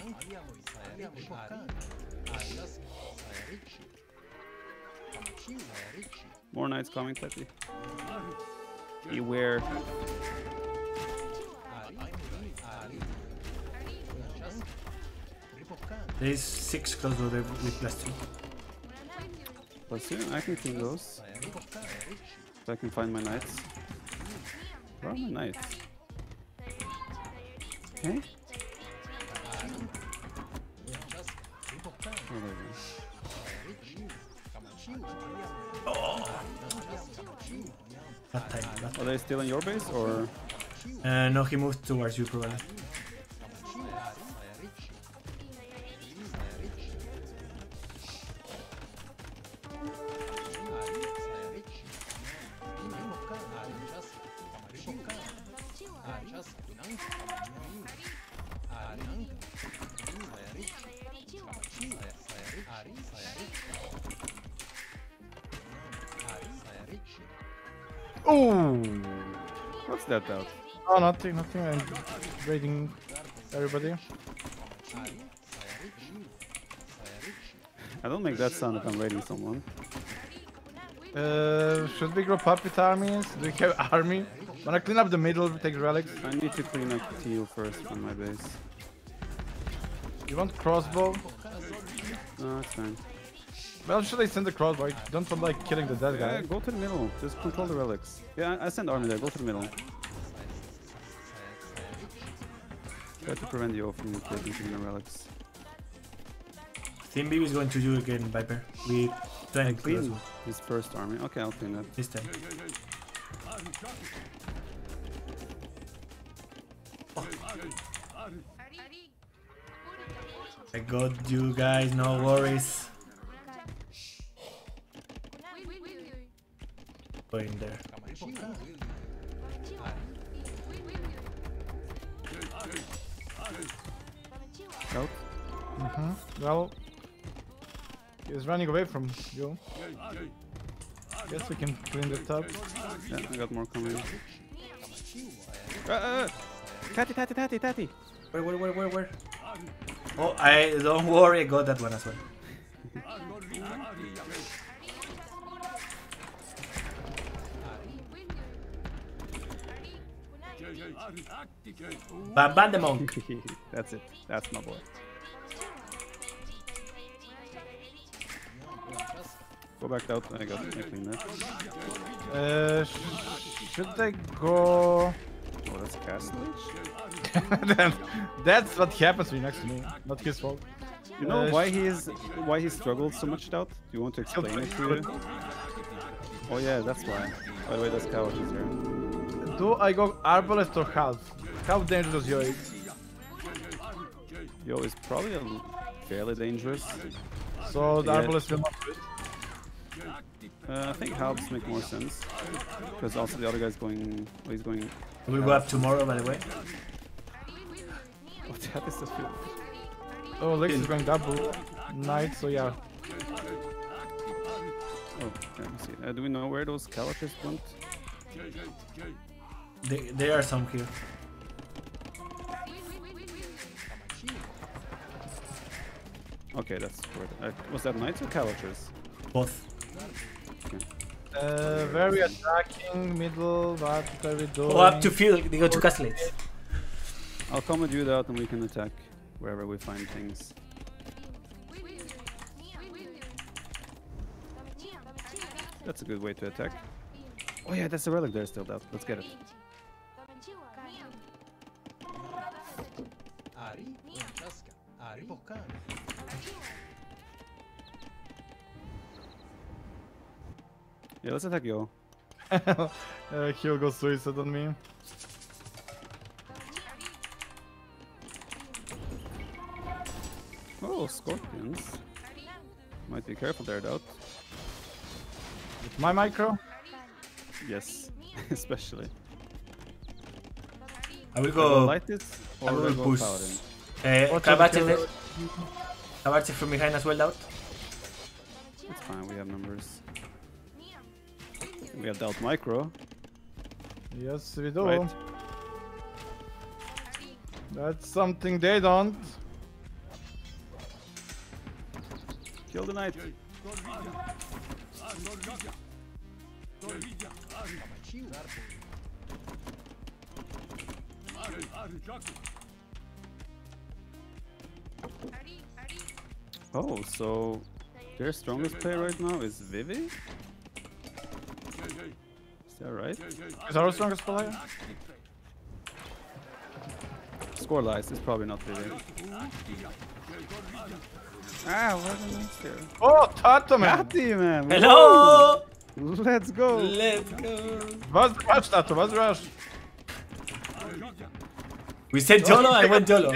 More knights coming, Tati. Beware. There's six crossbow there with plus two. Plus two, I can kill those. So I can find my knights. Where are my knights? Okay. Oh, there we go. That time. That Are they still in your base or? Uh, no, he moved towards you probably. Ooh! What's that doubt? Oh, nothing, nothing. I'm raiding everybody. I don't make that sound if I'm raiding someone. Uh, should we grow puppet armies? Do we have army? Wanna clean up the middle, take relics? I need to clean up teal first on my base. You want crossbow? No, it's fine. Well, should I send the crossbow? I don't feel like killing the dead Yeah, guy. go to the middle. Just control the relics. Yeah, I I send army there. Go to the middle. Try to prevent you from taking the relics. Team B is going to you again, Viper. We I trying to clean his first army. Okay, I'll clean that. this time. I got you guys, no worries. Go in there. Out. Mm-hmm. Well, he's running away from you. Guess we can clean the top. Yeah, I got more coming. Uh, uh, Tati, Tati, Tati, Tati. Where, where, where, where, where? Oh, I don't worry, I got that one as well. Bam Bam the monk. That's it. That's my boy. Go back out. I got I cleaned that. Uh, sh should I go? Oh, that's a castle. Then that's what happens when you're next to me. Not his fault. You know Uh, why he is why he struggled so much, Doubt? Do you want to explain it to you? Oh yeah, that's why. By the way, there's couches here. Do I go arbalest or half? How dangerous Yo is? Yo is probably a l- fairly dangerous. So the Yeah. arbalest will not do it. Uh, I think halves make more sense because also the other guy's going. Oh, he's going. We'll go up tomorrow, by the way. What the heck is this? Field? Oh, Lex is going double knight, so yeah. Oh, let me see. Uh, do we know where those couches went? They, there are some here. Okay, that's worth it. Uh, was that knights or couches? Both. Uh, very attacking, middle, what are we doing? Go up to field, they go to castles. I'll come with you Doubt and we can attack wherever we find things. That's a good way to attack. Oh yeah, that's a relic there still, Doubt. Let's get it. Yeah, let's attack Yo. uh, he'll go suicide on me. Oh, scorpions. Might be careful there, Doubt. With my micro? Yes, especially. I will Go go. light it I or will we go push. paladin. Uh, Watch Kabachi out, there. Kabachi from behind as well, out. It's fine, we have numbers. We have Doubt Micro, Yes, we do. right? That's something they don't. Kill the knight. Oh, so their strongest player right now is Vivi? Is that right? Is our strongest player? Score lies, it's probably not Vivi. Ah, what a nice there. Oh, Tato man! Tati, man! Hello! Whoa! Let's go! Let's go. What's the rush, Tato? What's the rush? We said YOLO, I went YOLO.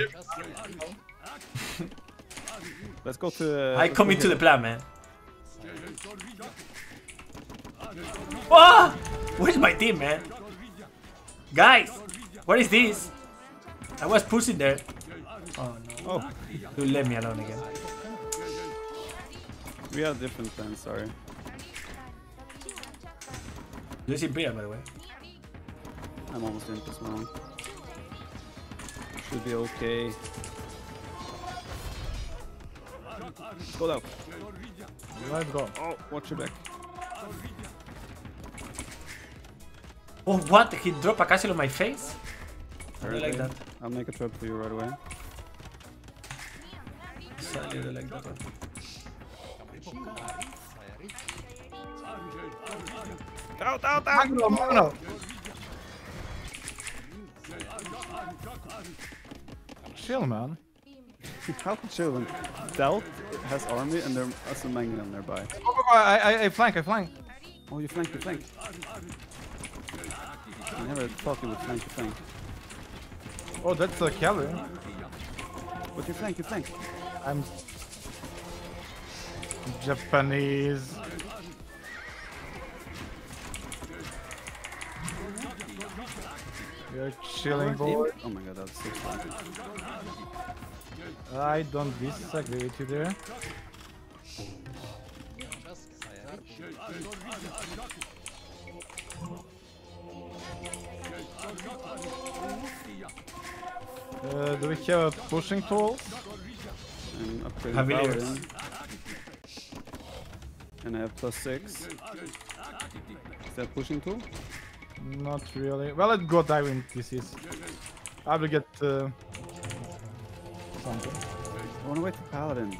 Let's go to. Uh, I let's commit go to the here. plan, man. Ah! Where's my team, man? Guys, what is this? I was pushing there. Oh no. Oh, You let me alone again. we have different plans, sorry. This Imperial, by the way. I'm almost in this one. Should be okay. Go down. Let's go. Oh, watch your back. Oh, what? He dropped a castle on my face? I really like that. I'll make a trap for you right away. I really like that one. Out, out, out! Magno, Magno. Chill, man. How chill when Doubt has army and there's also Magnon nearby. Oh, oh, oh, I, I, I flank, I flank. Oh, you flank, you flank. I never thought you would flank, you flank. Oh, that's a cavalry. But you flank, you flank. I'm Japanese. You're chilling, boy. Oh my god, that's so fun. I don't disagree with you there. Uh, do we have a pushing tool? And upgrade Heavy layers. Paladin. And I have plus six. Is that pushing tool? Not really. Well, let's go dive in disease. I will get uh, something. I wanna wait for Paladin.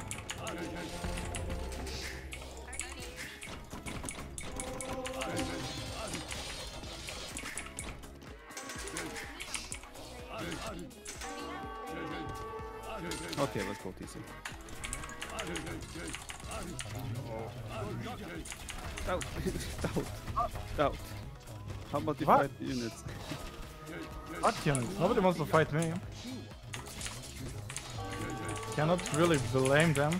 Okay, let's go T C. Out! Out! Out! How about the What? fight units? What units? Nobody wants to fight me. Cannot really blame them.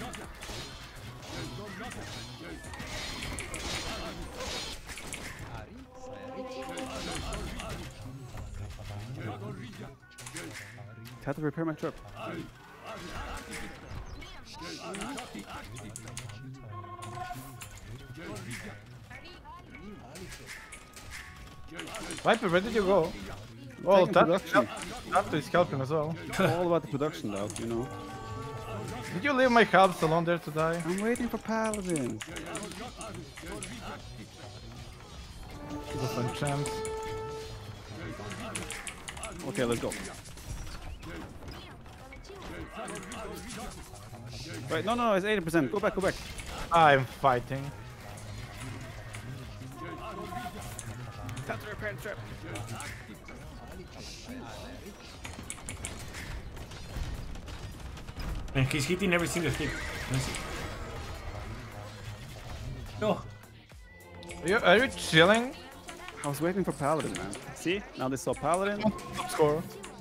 Had to repair my trap. Viper, where did you go? Oh, Taking that, production. that is helping as well. All about the production now, you know. Did you leave my helps alone there to die? I'm waiting for Paladin. Give us some chance. Okay, let's go. Right, no, no, no, it's eighty percent. Go back, go back. I'm fighting. Time to repair the trap. And he's hitting every single hit. No. Are you, are you chilling? I was waiting for Paladin, man. See? Now they saw Paladin. Top score.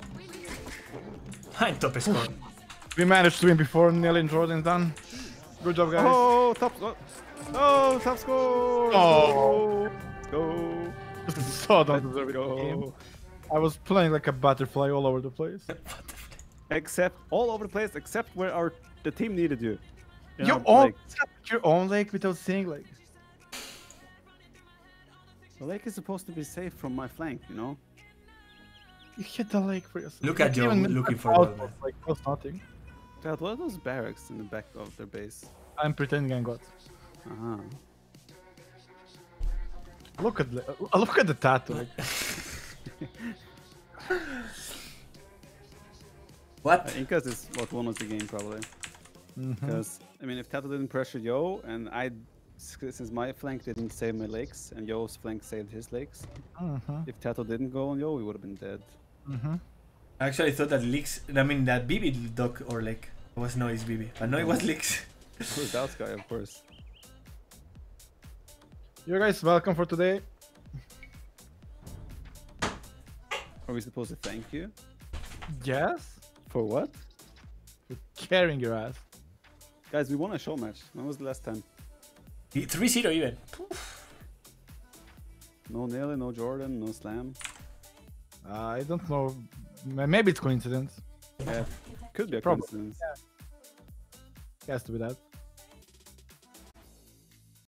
I'm top score. We managed to win before Nelly and Jordan's done. Good job, guys. Oh, top score. Oh, top score. Oh. Go. So don't deserve it. Go. I was playing like a butterfly all over the place. Except all over the place, except where our the team needed you. In You our all lake. tapped your own lake without seeing like. The lake is supposed to be safe from my flank, you know. You hit the lake for yourself. Look at Like, Joe even looking for out gold, man. was, like was nothing. Dad, what are those barracks in the back of their base? I'm pretending I got. Uh-huh. Look at the uh, look at the tattoo. Like, What? Incas is what won us the game probably. mhm. Because I mean, if Tato didn't pressure Yo, and I, since my flank didn't save my lakes, and Yo's flank saved his lakes, Mhm. if Tato didn't go on Yo, we would have been dead. Mhm. I actually thought that leaks. I mean, that B B dog or like was no, it's B B. But no, it was leaks. Who's that guy, of course. You guys welcome for today. Are we supposed to thank you Yes. for what? For carrying your ass. Guys, we won a show match. When was the last time? three zero even. No Nelly, no Jordan, no Slam. I don't know. M- Maybe it's coincidence. Yeah, could be a Probably. coincidence. Has to be that.